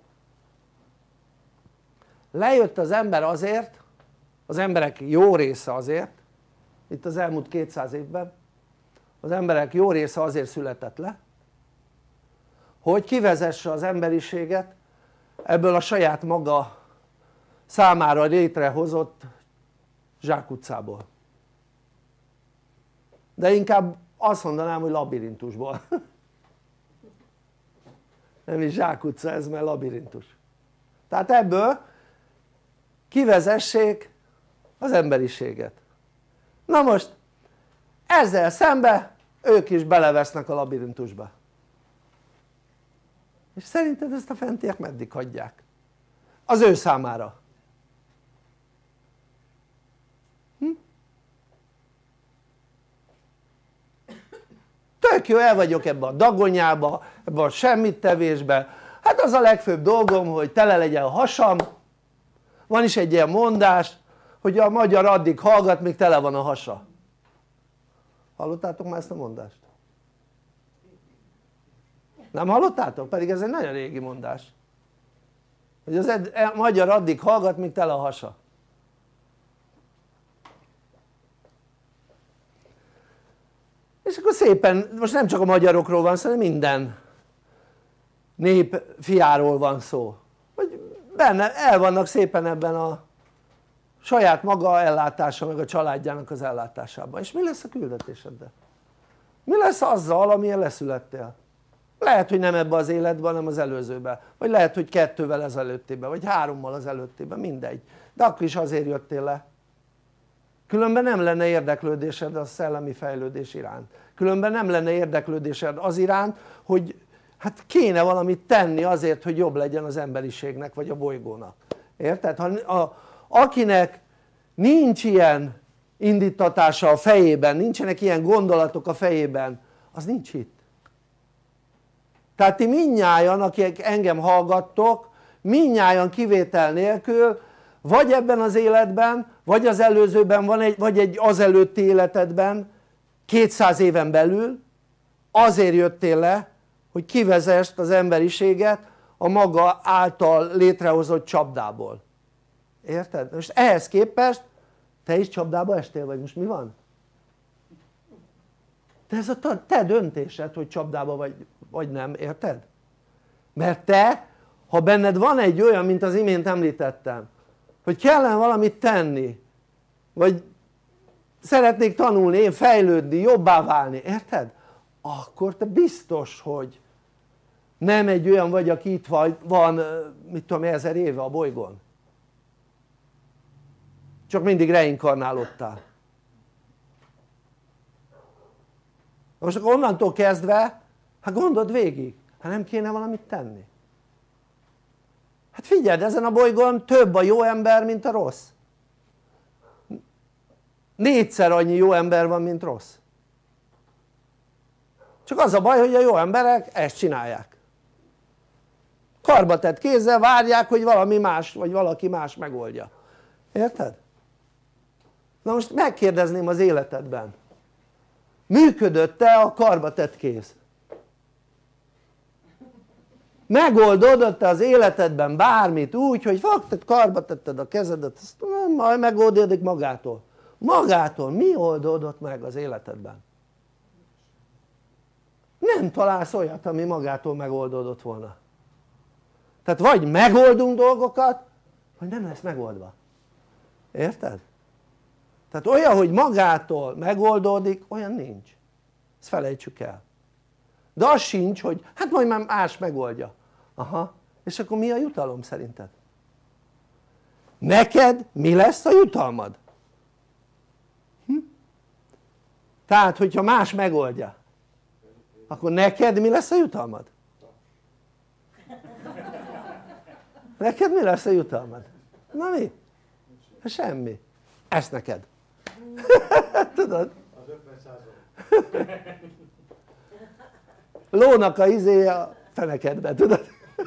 B: lejött az ember azért, az emberek jó része azért, itt az elmúlt kétszáz évben, az emberek jó része azért született le, hogy kivezesse az emberiséget ebből a saját maga számára létrehozott zsákutcából, de inkább azt mondanám, hogy labirintusból. Nem is zsákutca ez, mert labirintus. Tehát ebből kivezessék az emberiséget. Na most ezzel szembe ők is belevesznek a labirintusba. És szerinted ezt a fentiek meddig hagyják? Az ő számára. Hm? Tök jó, el vagyok ebbe a dagonyába, ebbe a semmittevésbe. Hát az a legfőbb dolgom, hogy tele legyen a hasam. Van is egy ilyen mondás, hogy a magyar addig hallgat, míg tele van a hasa. Hallottátok már ezt a mondást? Nem hallottátok? Pedig ez egy nagyon régi mondás, hogy az ed- a magyar addig hallgat, míg tele a hasa. És akkor szépen, most nem csak a magyarokról van szó, hanem minden nép fiáról van szó, hogy benne el vannak szépen ebben a saját maga ellátása meg a családjának az ellátásában. És mi lesz a küldetéseddel? Mi lesz azzal, amilyen leszülettél? Lehet, hogy nem ebbe az életben, hanem az előzőben, vagy lehet, hogy kettővel ezelőttében, vagy hárommal az előttében, mindegy, de akkor is azért jöttél le, különben nem lenne érdeklődésed a szellemi fejlődés iránt, különben nem lenne érdeklődésed az iránt, hogy hát kéne valamit tenni azért, hogy jobb legyen az emberiségnek vagy a bolygónak, érted? Ha a, akinek nincs ilyen indítatása a fejében, nincsenek ilyen gondolatok a fejében, az nincs itt. Tehát ti mindnyájan, akik engem hallgattok, mindnyájan kivétel nélkül vagy ebben az életben, vagy az előzőben, van egy, vagy egy azelőtti életedben kétszáz éven belül azért jöttél le, hogy kivezest az emberiséget a maga által létrehozott csapdából. Érted? Most ehhez képest te is csapdába estél, vagy most mi van? De ez a te döntésed, hogy csapdába vagy, vagy nem, érted? Mert te, ha benned van egy olyan, mint az imént említettem, hogy kellene valamit tenni, vagy szeretnék tanulni, én fejlődni, jobbá válni, érted? Akkor te biztos, hogy nem egy olyan vagy, aki itt van, mit tudom, ezer éve a bolygón. Csak mindig reinkarnálódtál. Most akkor onnantól kezdve, hát gondold végig, hát nem kéne valamit tenni. Hát figyeld, ezen a bolygón több a jó ember, mint a rossz. Négyszer annyi jó ember van, mint rossz. Csak az a baj, hogy a jó emberek ezt csinálják. Karba tett kézzel várják, hogy valami más, vagy valaki más megoldja. Érted? Na most megkérdezném az életedben, működött-e a karba tett kéz? Megoldódott-e az életedben bármit úgy, hogy fogtad, karba tetted a kezedet, azt nem, majd megoldódik magától. Magától mi oldódott meg az életedben? Nem találsz olyat, ami magától megoldódott volna. Tehát vagy megoldunk dolgokat, vagy nem lesz megoldva. Érted? Tehát olyan, hogy magától megoldódik, olyan nincs. Ezt felejtsük el. De az sincs, hogy hát majd már más megoldja. Aha, és akkor mi a jutalom szerinted? Neked mi lesz a jutalmad? Hm? Tehát, hogyha más megoldja, akkor neked mi lesz a jutalmad? Neked mi lesz a jutalmad? Na mi? Semmi. Ez neked. Tudod?
D: Az ötven százalék.
B: Lónak a izéje a fenekedbe, tudod?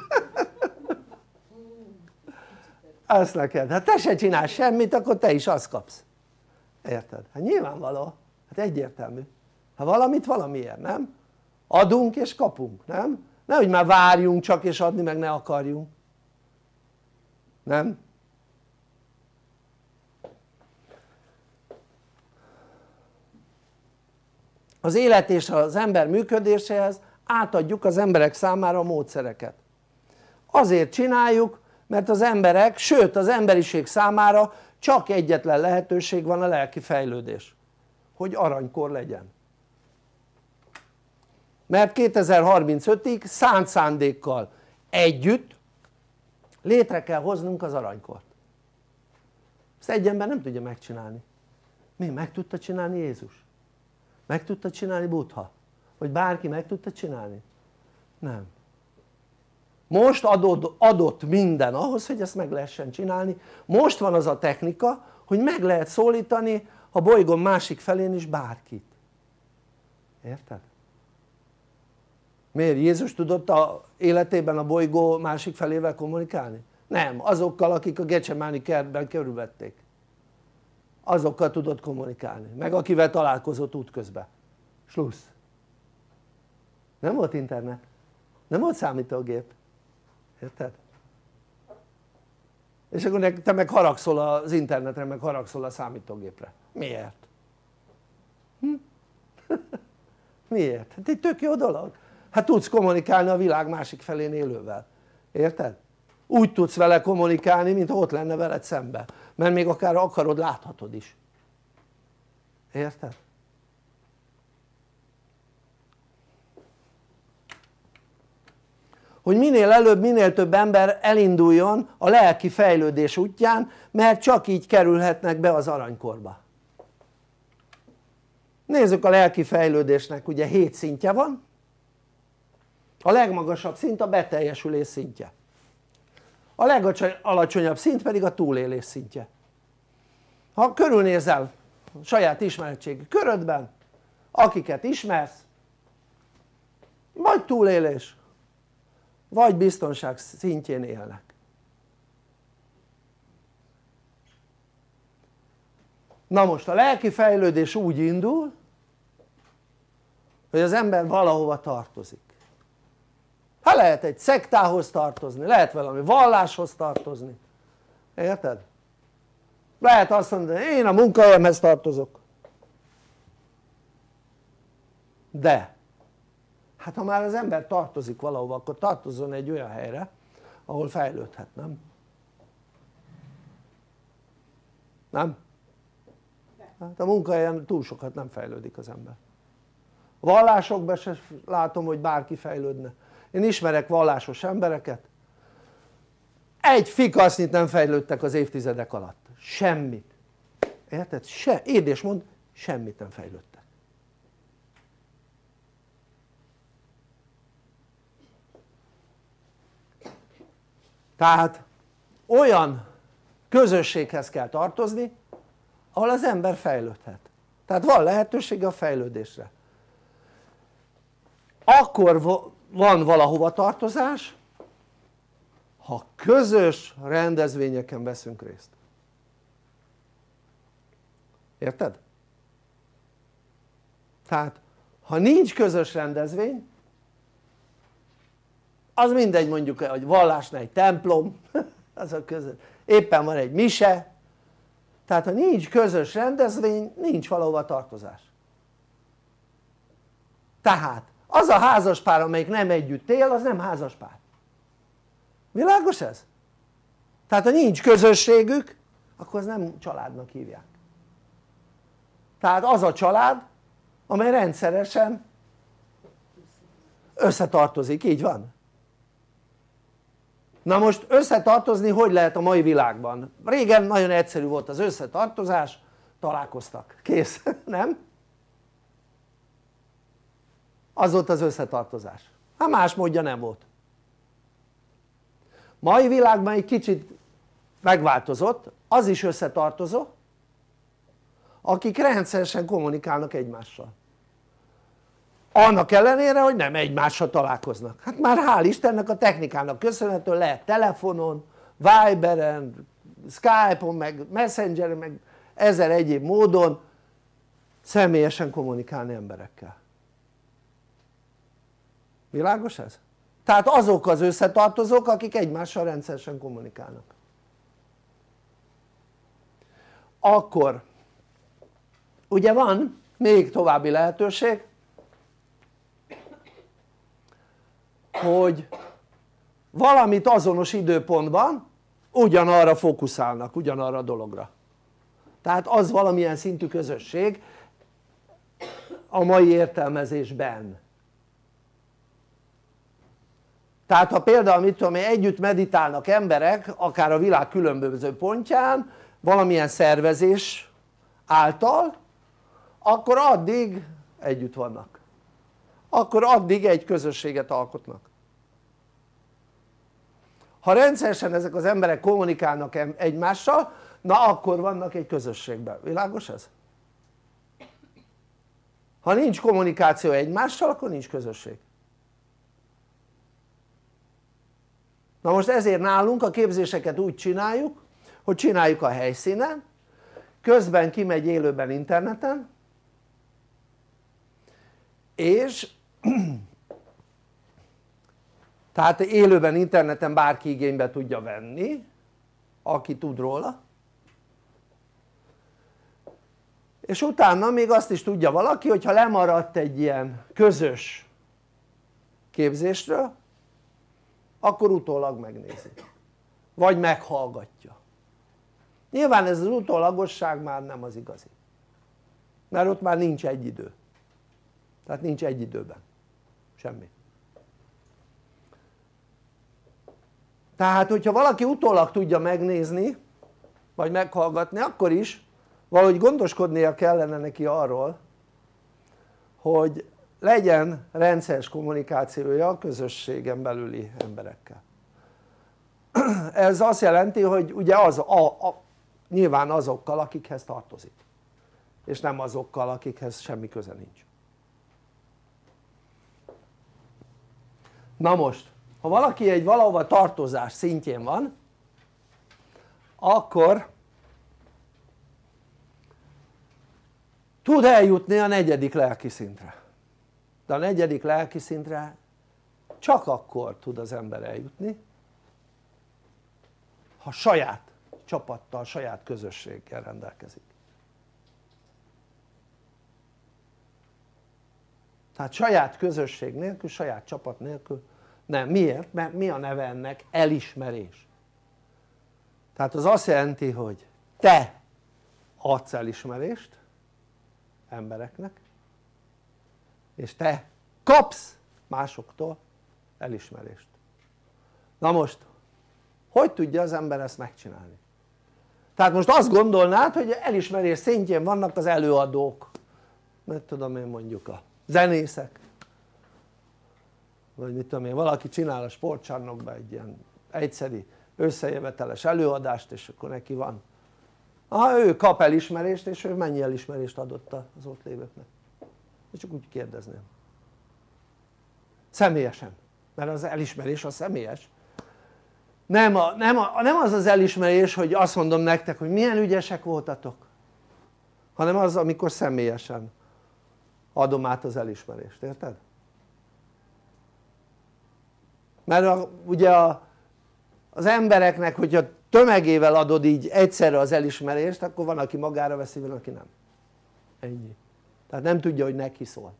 B: Azt neked. Hát te se csinálsz semmit, akkor te is azt kapsz. Érted? Hát nyilvánvaló. Hát egyértelmű. Ha valamit valamiért, nem? Adunk és kapunk, nem? Nehogy már várjunk csak és adni meg ne akarjunk. Nem? Az élet és az ember működéséhez átadjuk az emberek számára a módszereket. Azért csináljuk, mert az emberek, sőt az emberiség számára csak egyetlen lehetőség van a lelki fejlődés, hogy aranykor legyen, mert kétezer-harmincötig szánt szándékkal együtt létre kell hoznunk az aranykort. Ezt egy ember nem tudja megcsinálni. Mi? Meg tudta csinálni Jézus? Meg tudta csinálni Buddha? Vagy bárki meg tudta csinálni? Nem. Most adott, adott minden ahhoz, hogy ezt meg lehessen csinálni. Most van az a technika, hogy meg lehet szólítani a bolygón másik felén is bárkit. Érted? Miért? Jézus tudott a életében a bolygó másik felével kommunikálni? Nem, azokkal, akik a Gecsemáni kertben körülvették. Azokkal tudott kommunikálni, meg akivel találkozott útközben. Slussz. Nem volt internet, nem volt számítógép. Érted? És akkor te meg haragszol az internetre, meg haragszol a számítógépre. Miért? Hm? Miért? Hát egy tök jó dolog. Hát tudsz kommunikálni a világ másik felén élővel. Érted? Úgy tudsz vele kommunikálni, mintha ott lenne veled szembe. Mert még akár akarod, láthatod is. Érted? Hogy minél előbb, minél több ember elinduljon a lelki fejlődés útján, mert csak így kerülhetnek be az aranykorba. Nézzük a lelki fejlődésnek, ugye hét szintje van. A legmagasabb szint a beteljesülés szintje. A legalacsonyabb szint pedig a túlélés szintje. Ha körülnézel a saját ismeretségi körödben, akiket ismersz, vagy túlélés, vagy biztonság szintjén élnek. Na most a lelki fejlődés úgy indul, hogy az ember valahova tartozik. Hát lehet egy szektához tartozni, lehet valami valláshoz tartozni, érted? Lehet azt mondani, én a munkahelyemhez tartozok. De hát ha már az ember tartozik valahova, akkor tartozzon egy olyan helyre, ahol fejlődhet, nem? Nem? Hát a munkahelyen túl sokat nem fejlődik az ember. A vallásokban sem látom, hogy bárki fejlődne. Én ismerek vallásos embereket, egy fikasznyit nem fejlődtek az évtizedek alatt, semmit, érted? Se, éd és mond, semmit nem fejlődtek. Tehát olyan közösséghez kell tartozni, ahol az ember fejlődhet, tehát van lehetősége a fejlődésre. Akkor van valahova tartozás, ha közös rendezvényeken veszünk részt. Érted? Tehát ha nincs közös rendezvény, az mindegy, mondjuk hogy vallásnál egy templom, az a közös, éppen van egy mise, tehát ha nincs közös rendezvény, nincs valahova tartozás. Tehát az a házaspár, amelyik nem együtt él, az nem házaspár. Világos ez? Tehát ha nincs közösségük, akkor az nem családnak hívják. Tehát az a család, amely rendszeresen összetartozik, így van? Na most összetartozni hogy lehet a mai világban? Régen nagyon egyszerű volt az összetartozás, találkoztak, kész, nem? Az volt az összetartozás. Hát más módja nem volt. Mai világban egy kicsit megváltozott, az is összetartozó, akik rendszeresen kommunikálnak egymással. Annak ellenére, hogy nem egymással találkoznak. Hát már hál' Istennek a technikának köszönhetően lehet telefonon, Viberen, Skype-on, meg Messengeren, meg ezer egyéb módon személyesen kommunikálni emberekkel. Világos ez? Tehát azok az összetartozók, akik egymással rendszeresen kommunikálnak. Akkor ugye van még további lehetőség, hogy valamit azonos időpontban ugyanarra fókuszálnak, ugyanarra a dologra. tehát az valamilyen szintű közösség a mai értelmezésben. Tehát ha például mit tudom én, együtt meditálnak emberek akár a világ különböző pontján valamilyen szervezés által, akkor addig együtt vannak, akkor addig egy közösséget alkotnak. Ha rendszeresen ezek az emberek kommunikálnak egymással, na akkor vannak egy közösségben, világos ez? Ha nincs kommunikáció egymással, akkor nincs közösség. Na most ezért nálunk a képzéseket úgy csináljuk, hogy csináljuk a helyszínen, közben kimegy élőben interneten, és tehát élőben interneten bárki igénybe tudja venni, aki tud róla, és utána még azt is tudja valaki, hogyha lemaradt egy ilyen közös képzésről, akkor utólag megnézi, vagy meghallgatja. Nyilván ez az utólagosság már nem az igazi, mert ott már nincs egy idő, tehát nincs egy időben semmi. Tehát hogyha valaki utólag tudja megnézni vagy meghallgatni, akkor is valahogy gondoskodnia kellene neki arról, hogy legyen rendszeres kommunikációja a közösségen belüli emberekkel. Ez azt jelenti, hogy ugye az a, a, nyilván azokkal akikhez tartozik, és nem azokkal akikhez semmi köze nincs. Na most ha valaki egy valahova tartozás szintjén van, akkor tud eljutni a negyedik lelki szintre, de a negyedik lelki szintre csak akkor tud az ember eljutni, ha saját csapattal, saját közösséggel rendelkezik. Tehát saját közösség nélkül, saját csapat nélkül nem. Miért? Mert mi a neve ennek? Elismerés. Tehát az azt jelenti, hogy te adsz elismerést embereknek, és te kapsz másoktól elismerést. Na most hogy tudja az ember ezt megcsinálni? Tehát most azt gondolnád, hogy elismerés szintjén vannak az előadók, mert tudom én, mondjuk a zenészek, vagy mit tudom én, valaki csinál a sportcsarnokban egy ilyen egyszeri összejöveteles előadást, és akkor neki van, aha, ő kap elismerést, és ő mennyi elismerést adott az ott lévőknek? És csak úgy kérdezném, személyesen, mert az elismerés az személyes, nem, a, nem, a, nem az az elismerés, hogy azt mondom nektek, hogy milyen ügyesek voltatok, hanem az, amikor személyesen adom át az elismerést, érted? Mert a, ugye a, az embereknek, hogyha tömegével adod így egyszerre az elismerést, akkor van, aki magára veszi, van, aki nem. Ennyi. Tehát nem tudja, hogy neki szólt.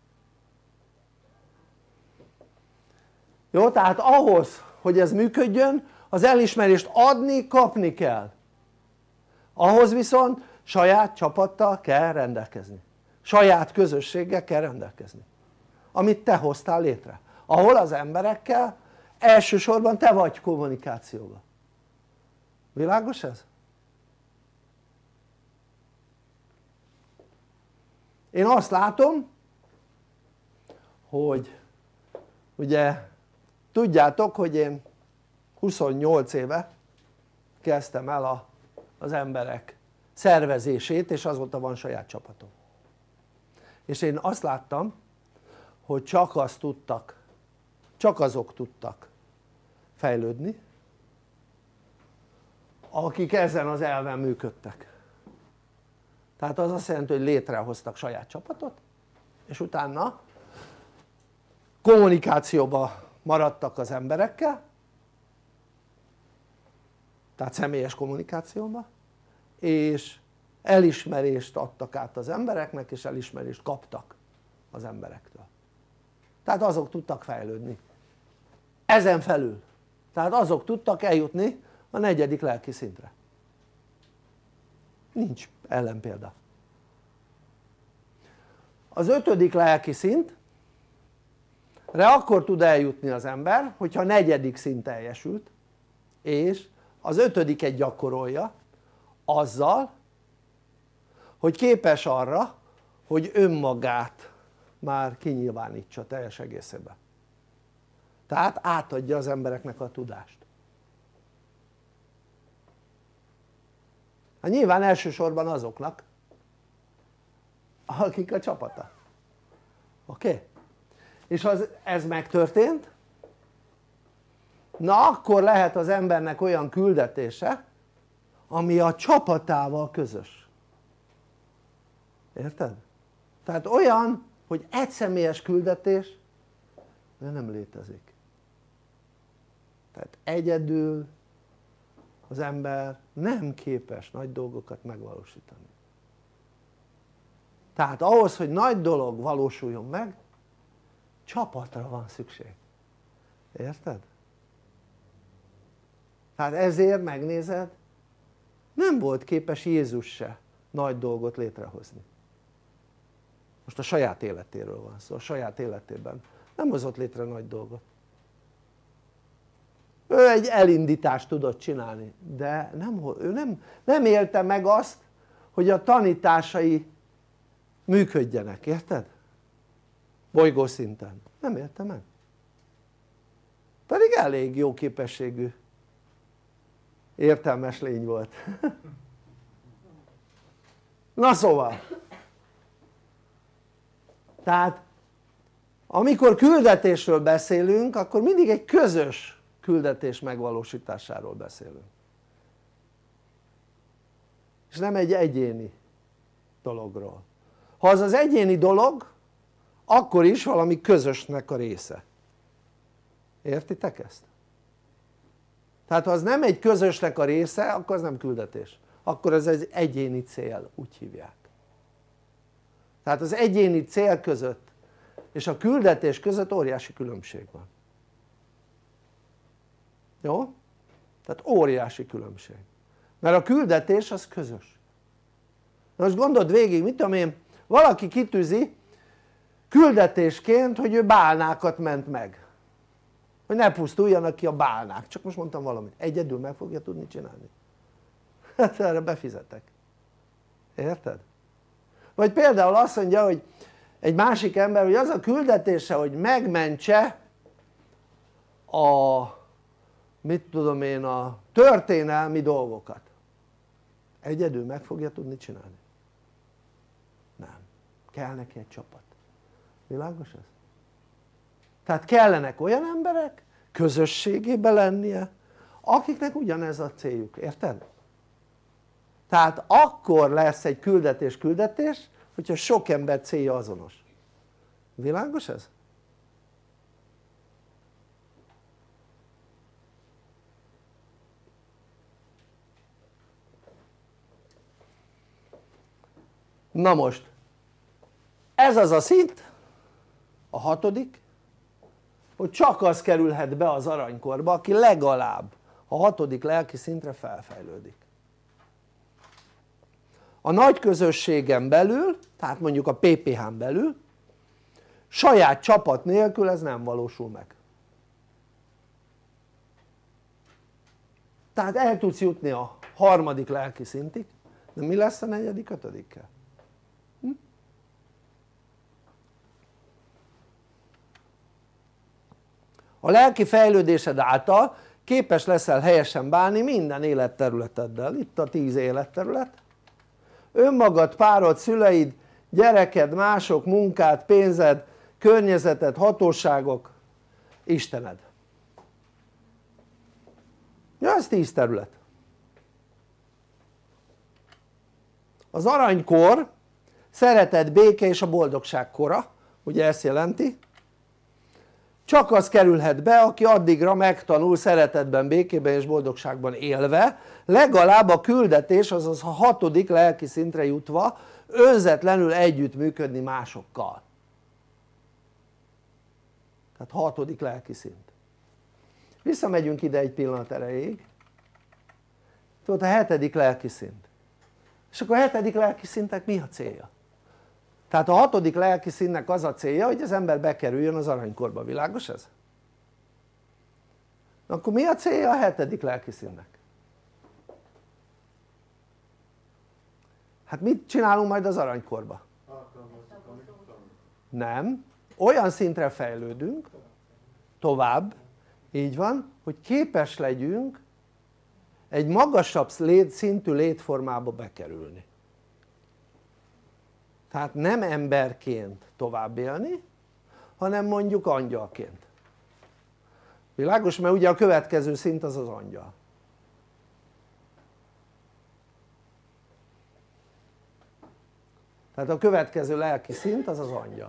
B: Jó, tehát ahhoz, hogy ez működjön, az elismerést adni, kapni kell. Ahhoz viszont saját csapattal kell rendelkezni. Saját közösséggel kell rendelkezni. Amit te hoztál létre. Ahol az emberekkel elsősorban te vagy kommunikációban. Világos ez? Én azt látom, hogy ugye tudjátok, hogy én huszonnyolc éve kezdtem el a, az emberek szervezését, és azóta van saját csapatom. És én azt láttam, hogy csak azt tudtak, csak azok tudtak fejlődni, akik ezen az elven működtek. Tehát az azt jelenti, hogy létrehoztak saját csapatot, és utána kommunikációban maradtak az emberekkel, tehát személyes kommunikációban, és elismerést adtak át az embereknek, és elismerést kaptak az emberektől. Tehát azok tudtak fejlődni. Ezen felül. Tehát azok tudtak eljutni a negyedik lelki szintre. nincs ellenpélda. Az ötödik lelki szintre akkor tud eljutni az ember, hogyha a negyedik szint teljesült, és az ötödiket gyakorolja azzal, hogy képes arra, hogy önmagát már kinyilvánítsa teljes egészében. Tehát átadja az embereknek a tudást. Hát nyilván elsősorban azoknak, akik a csapata. Oké? Okay? És ha ez megtörtént, na akkor lehet az embernek olyan küldetése, ami a csapatával közös. Érted? Tehát olyan, hogy egyszemélyes küldetés, de nem létezik. Tehát egyedül az ember nem képes nagy dolgokat megvalósítani. Tehát ahhoz, hogy nagy dolog valósuljon meg, csapatra van szükség. Érted? Tehát ezért megnézed, nem volt képes Jézus se nagy dolgot létrehozni. Most a saját életéről van szó, a saját életében nem hozott létre nagy dolgot. Ő egy elindítást tudott csinálni, de nem, ő nem, nem élte meg azt, hogy a tanításai működjenek, érted? Bolygószinten. Nem élte meg. Pedig elég jó képességű, értelmes lény volt. Na szóval, tehát amikor küldetésről beszélünk, akkor mindig egy közös küldetés megvalósításáról beszélünk. És nem egy egyéni dologról. Ha az az egyéni dolog, akkor is valami közösnek a része. Értitek ezt? Tehát ha az nem egy közösnek a része, akkor az nem küldetés. Akkor ez egy egyéni cél, úgy hívják. Tehát az egyéni cél között és a küldetés között óriási különbség van. Jó? Tehát óriási különbség. Mert a küldetés az közös. Na most gondold végig, mit tudom én, valaki kitűzi küldetésként, hogy ő bálnákat ment meg. Hogy ne pusztuljanak ki a bálnák. Csak most mondtam valamit. Egyedül meg fogja tudni csinálni. Hát erre befizetek. Érted? Vagy például azt mondja, hogy egy másik ember, hogy az a küldetése, hogy megmentse a, mit tudom én, a történelmi dolgokat. Egyedül meg fogja tudni csinálni? Nem. Kell neki egy csapat. Világos ez? Tehát kellenek olyan emberek, közösségében lennie, akiknek ugyanez a céljuk, érted? Tehát akkor lesz egy küldetés küldetés, hogyha sok ember célja azonos. Világos ez? Na most, ez az a szint, a hatodik, hogy csak az kerülhet be az aranykorba, aki legalább a hatodik lelki szintre felfejlődik. A nagy közösségen belül, tehát mondjuk a pé pé hán belül, saját csapat nélkül ez nem valósul meg. Tehát el tudsz jutni a harmadik lelki szintig, de mi lesz a negyedik, ötödikkel? Hm? A lelki fejlődésed által képes leszel helyesen bánni minden életterületeddel. Itt a tíz életterület. Önmagad, párod, szüleid, gyereked, mások, munkád, pénzed, környezeted, hatóságok, Istened. Ja, ez tíz terület. Az aranykor szeretet, béke és a boldogság kora, ugye ezt jelenti, csak az kerülhet be, aki addigra megtanul szeretetben, békében és boldogságban élve, legalább a küldetés, azaz a hatodik lelki szintre jutva önzetlenül együttműködni másokkal. Tehát hatodik lelki szint. Visszamegyünk ide egy pillanat erejéig. Tudod, a hetedik lelki szint. És akkor a hetedik lelki szintnek mi a célja? Tehát a hatodik lelki szintnek az a célja, hogy az ember bekerüljön az aranykorba, világos ez? Na akkor mi a célja a hetedik lelki szintnek? Hát mit csinálunk majd az aranykorba? Nem, olyan szintre fejlődünk tovább, így van, hogy képes legyünk egy magasabb lét, szintű létformába bekerülni. Tehát nem emberként tovább élni, hanem mondjuk angyalként. Világos? Mert ugye a következő szint az az angyal. Tehát a következő lelki szint az az angyal.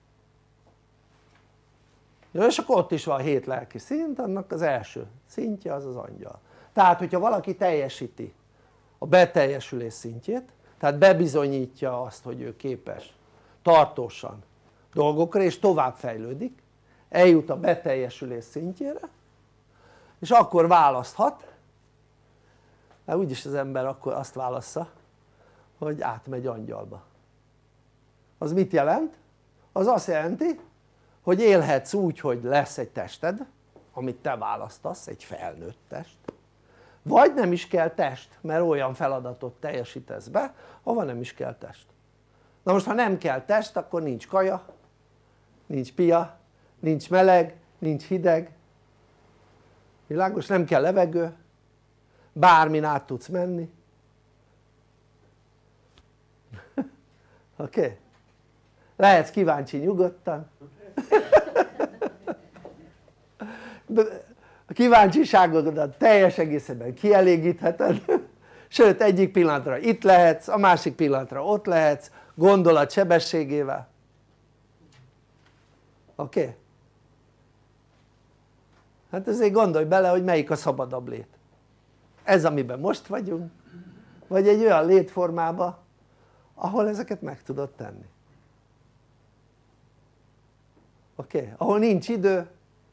B: Ja, és akkor ott is van hét lelki szint, annak az első szintje az az angyal. Tehát hogyha valaki teljesíti a beteljesülés szintjét, tehát bebizonyítja azt, hogy ő képes tartósan dolgokra és tovább fejlődik, eljut a beteljesülés szintjére, és akkor választhat, mert úgyis az ember akkor azt válassza, hogy átmegy angyalba. Az mit jelent? Az azt jelenti, hogy élhetsz úgy, hogy lesz egy tested, amit te választasz, egy felnőtt test, vagy nem is kell test, mert olyan feladatot teljesítesz be, ahova nem is kell test. Na most ha nem kell test, akkor nincs kaja, nincs pia, nincs meleg, nincs hideg, világos? Nem kell levegő, bármin át tudsz menni. Oké? Okay? Lehetsz kíváncsi nyugodtan. A kíváncsiságodat teljes egészében kielégítheted, sőt egyik pillanatra itt lehetsz, a másik pillanatra ott lehetsz, gondolat sebességével. Oké? Okay? Hát ezért gondolj bele, hogy melyik a szabadabb lét. Ez, amiben most vagyunk, vagy egy olyan létformába, ahol ezeket meg tudod tenni. Oké? Okay? Ahol nincs idő,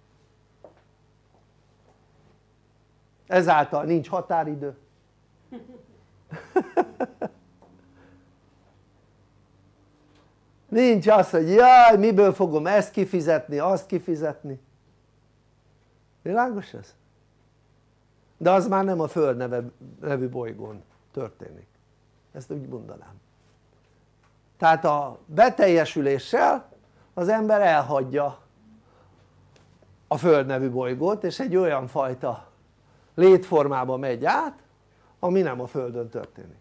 B: ezáltal nincs határidő. Nincs az, hogy jaj, miből fogom ezt kifizetni, azt kifizetni. Világos ez? De az már nem a Föld neve, nevű bolygón történik. Ezt úgy mondanám. Tehát a beteljesüléssel az ember elhagyja a Föld nevű bolygót, és egy olyan fajta létformába megy át, ami nem a Földön történik.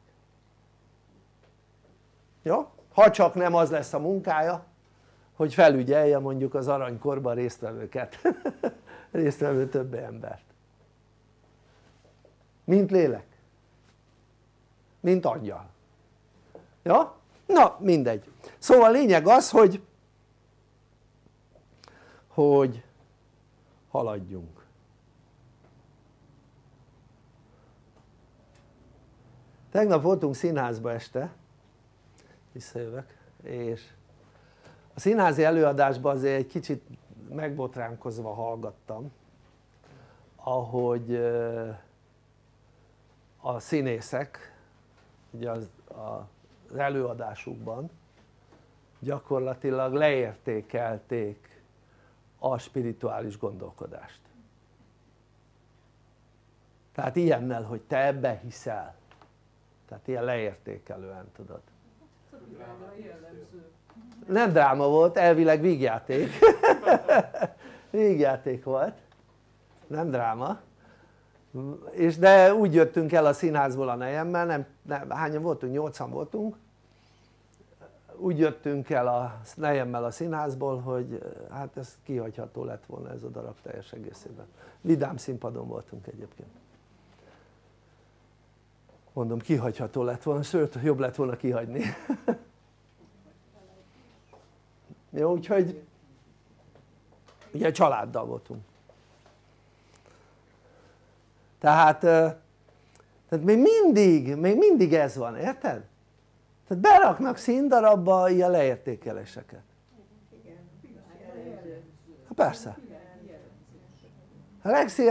B: Jó? Ha csak nem az lesz a munkája, hogy felügyelje mondjuk az aranykorban résztvevőket, résztvevő többi embert. Mint lélek, mint angyal. Jó? Na mindegy. Szóval a lényeg az, hogy hogy haladjunk. Tegnap voltunk színházba este, visszajövök, és a színházi előadásban azért egy kicsit megbotránkozva hallgattam, ahogy a színészek ugye az, az előadásukban gyakorlatilag leértékelték a spirituális gondolkodást. Tehát ilyennel, hogy te ebbe hiszel, tehát ilyen leértékelően, tudod. Nem dráma volt, elvileg vígjáték. Vígjáték volt, nem dráma. És de úgy jöttünk el a színházból a nejemmel, nem, nem, hányan voltunk? Nyolcan voltunk. Úgy jöttünk el a nejemmel a színházból, hogy hát ez kihagyható lett volna ez a darab teljes egészében. Vidám színpadon voltunk egyébként. Mondom, kihagyható lett volna, sőt jobb lett volna kihagyni. Jó, úgyhogy ugye családdal voltunk. Tehát, tehát még mindig, még mindig ez van, érted? Tehát beraknak színdarabba ilyen leértékeléseket. Hát persze. A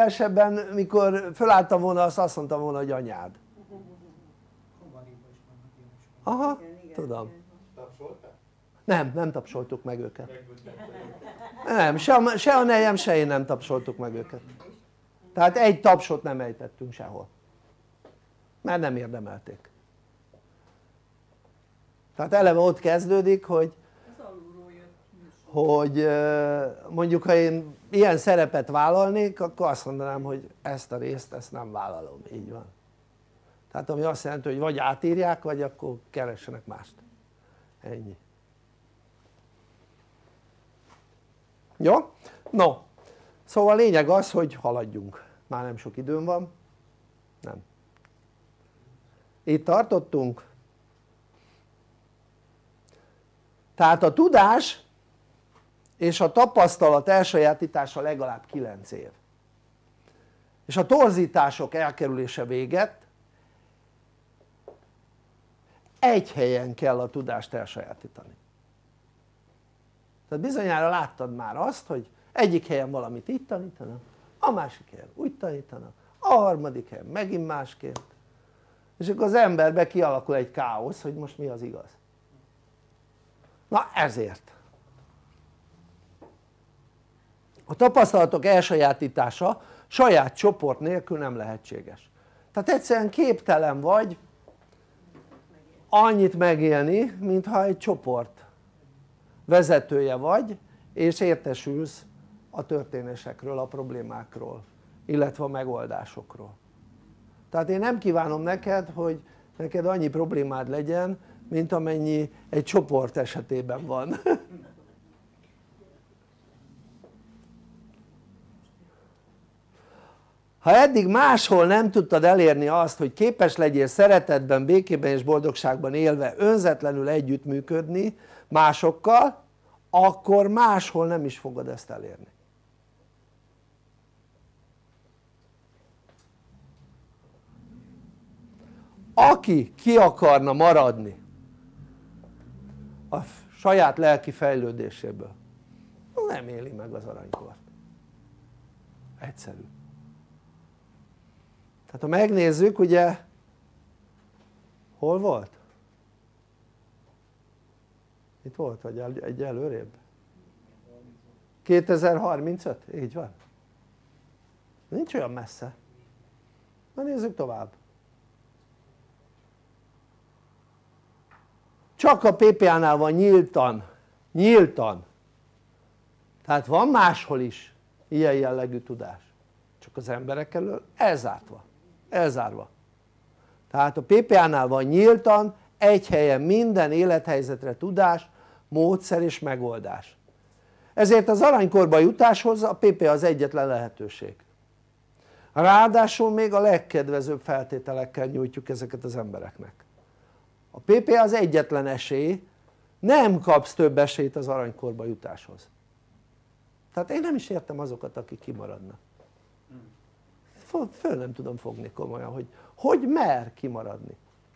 B: legszívesebben, mikor fölálltam volna, azt azt mondtam volna, hogy anyád. Aha, tudom.
D: Tapsoltál?
B: Nem, nem tapsoltuk meg őket. Nem, se a, se a nejem, se én nem tapsoltuk meg őket. Tehát egy tapsot nem ejtettünk sehol. Mert nem érdemelték. Tehát eleve ott kezdődik, hogy hogy mondjuk ha én ilyen szerepet vállalnék, akkor azt mondanám, hogy ezt a részt ezt nem vállalom, így van. Tehát ami azt jelenti, hogy vagy átírják, vagy akkor keressenek mást. Ennyi. Jó? No, szóval a lényeg az, hogy haladjunk. Már nem sok időm van. Nem. Itt tartottunk. Tehát a tudás és a tapasztalat elsajátítása legalább kilenc év. És a torzítások elkerülése véget egy helyen kell a tudást elsajátítani. Tehát bizonyára láttad már azt, hogy egyik helyen valamit így tanítanak, a másik helyen úgy tanítanak, a harmadik helyen megint másként, és akkor az emberbe kialakul egy káosz, hogy most mi az igaz. Na ezért a tapasztalatok elsajátítása saját csoport nélkül nem lehetséges. Tehát egyszerűen képtelen vagy annyit megélni, mintha egy csoport vezetője vagy, és értesülsz a történésekről, a problémákról, illetve a megoldásokról. Tehát én nem kívánom neked, hogy neked annyi problémád legyen, mint amennyi egy csoport esetében van. Ha eddig máshol nem tudtad elérni azt, hogy képes legyél szeretetben, békében és boldogságban élve önzetlenül együttműködni másokkal, akkor máshol nem is fogod ezt elérni. Aki ki akarna maradni a saját lelki fejlődéséből, nem éli meg az aranykort. Egyszerű. Tehát ha megnézzük, ugye hol volt? Itt volt, vagy egy előrébb? kétezer-harmincöt? Így van. Nincs olyan messze. Na nézzük tovább. Csak a pé pé á-nál van nyíltan, nyíltan. Tehát van máshol is ilyen jellegű tudás. Csak az emberek elől elzárva. elzárva. Tehát a pé pé á-nál van nyíltan, egy helyen minden élethelyzetre tudás, módszer és megoldás. Ezért az aranykorba jutáshoz a pé pé á az egyetlen lehetőség. Ráadásul még a legkedvezőbb feltételekkel nyújtjuk ezeket az embereknek. A pé pé á az egyetlen esély, nem kapsz több esélyt az aranykorba jutáshoz. Tehát én nem is értem azokat, akik kimaradnak. Föl nem tudom fogni komolyan, hogy hogy mer kimaradni.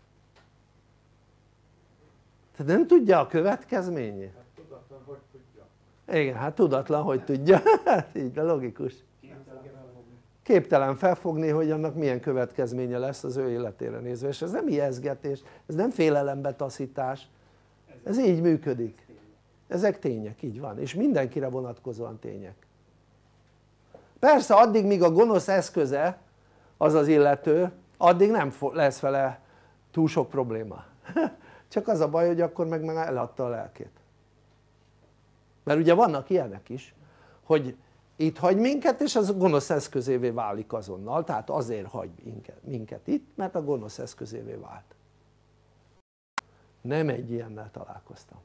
B: Tehát nem tudja a következményét?
D: Hát tudatlan, hogy tudja.
B: Igen, hát tudatlan, hogy tudja. Hát így, de logikus. Képtelen felfogni, hogy annak milyen következménye lesz az ő életére nézve, és ez nem ijesztgetés, ez nem félelembetaszítás, ez így működik. Ezek tények, így van, és mindenkire vonatkozóan tények. Persze addig, míg a gonosz eszköze az az illető, addig nem lesz vele túl sok probléma. Csak az a baj, hogy akkor meg már eladta a lelkét. Mert ugye vannak ilyenek is, hogy itt hagy minket, és az gonosz eszközévé válik azonnal, tehát azért hagy minket itt, mert a gonosz eszközévé vált. Nem egy ilyennel találkoztam.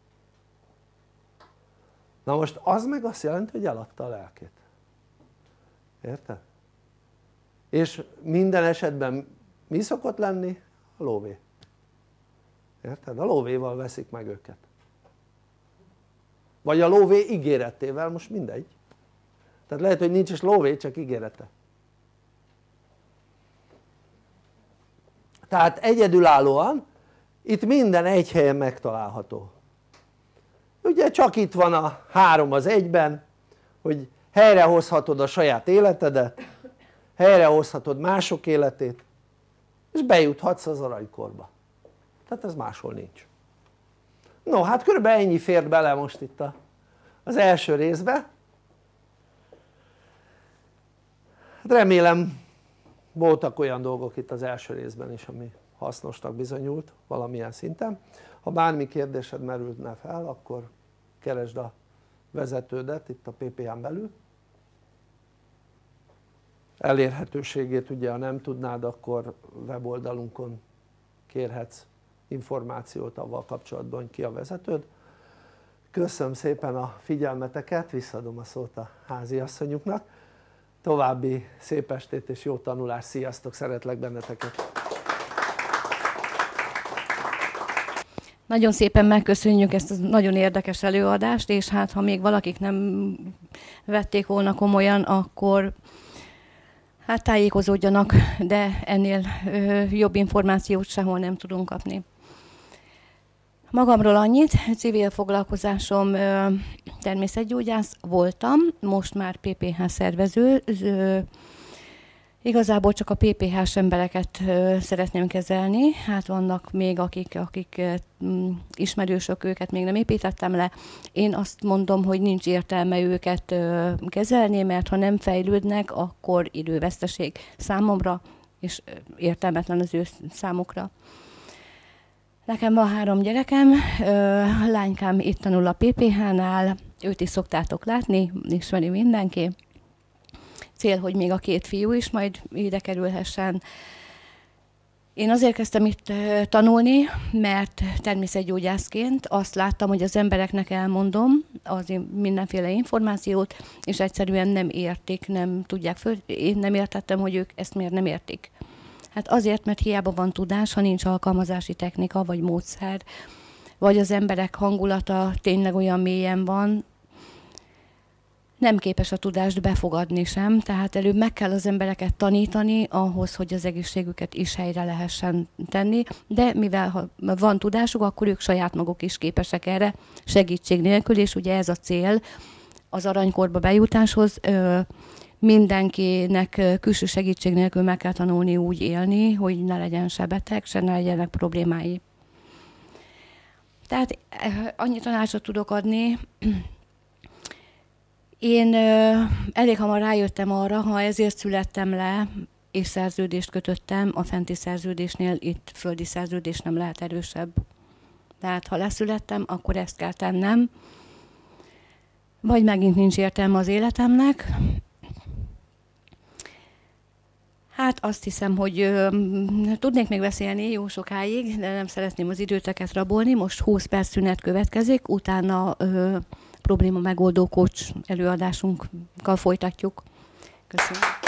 B: Na most az meg azt jelenti, hogy eladta a lelkét. Érted? És minden esetben mi szokott lenni? A lóvé. Érted? A lóvéval veszik meg őket. Vagy a lóvé ígéretével, most mindegy. Tehát lehet, hogy nincs is lóvé, csak ígérete. Tehát egyedülállóan itt minden egy helyen megtalálható. Ugye csak itt van a három az egyben, hogy helyrehozhatod a saját életedet, helyrehozhatod mások életét, és bejuthatsz az aranykorba. Tehát ez máshol nincs. No, hát körülbelül ennyi fért bele most itt a, az első részbe. Hát remélem voltak olyan dolgok itt az első részben is, ami hasznosnak bizonyult valamilyen szinten. Ha bármi kérdésed merülne fel, akkor keresd a vezetődet itt a pé pé hán belül. Elérhetőségét ugye, ha nem tudnád, akkor weboldalunkon kérhetsz információt avval kapcsolatban, hogy ki a vezetőd. Köszönöm szépen a figyelmeteket, visszaadom a szót a háziasszonyuknak. További szép estét és jó tanulást, sziasztok, szeretlek benneteket!
A: Nagyon szépen megköszönjük ezt a nagyon érdekes előadást, és hát ha még valakik nem vették volna komolyan, akkor hát tájékozódjanak, de ennél ö, jobb információt sehol nem tudunk kapni. Magamról annyit, civil foglalkozásom ö, természetgyógyász voltam, most már pé pé há szervező. Ö, igazából csak a pé pé hás embereket ö, szeretném kezelni, hát vannak még akik, akik ö, ismerősök, őket még nem építettem le. Én azt mondom, hogy nincs értelme őket ö, kezelni, mert ha nem fejlődnek, akkor időveszteség számomra, és ö, értelmetlen az ő számukra. Nekem van három gyerekem, ö, lánykám itt tanul a pé pé hánál, őt is szoktátok látni, ismeri mindenki. Cél, hogy még a két fiú is majd ide kerülhessen. Én azért kezdtem itt tanulni, mert természetgyógyászként azt láttam, hogy az embereknek elmondom az mindenféle információt, és egyszerűen nem értik, nem tudják föl. Én nem értettem, hogy ők ezt miért nem értik. Hát azért, mert hiába van tudás, ha nincs alkalmazási technika, vagy módszer, vagy az emberek hangulata tényleg olyan mélyen van, nem képes a tudást befogadni sem, tehát előbb meg kell az embereket tanítani ahhoz, hogy az egészségüket is helyre lehessen tenni, de mivel ha van tudásuk, akkor ők saját maguk is képesek erre segítség nélkül, és ugye ez a cél az aranykorba bejutáshoz, mindenkinek külső segítség nélkül meg kell tanulni úgy élni, hogy ne legyen se beteg, se ne legyenek problémái. Tehát annyi tanácsot tudok adni. Én ö, elég hamar rájöttem arra, ha ezért születtem le, és szerződést kötöttem, a fenti szerződésnél itt földi szerződés nem lehet erősebb. Tehát ha leszülettem, akkor ezt kell tennem, vagy megint nincs értelme az életemnek. Hát azt hiszem, hogy ö, tudnék még beszélni jó sokáig, de nem szeretném az időteket rabolni. Most húsz perc szünet következik, utána ö, probléma megoldó coach előadásunkkal folytatjuk. Köszönöm.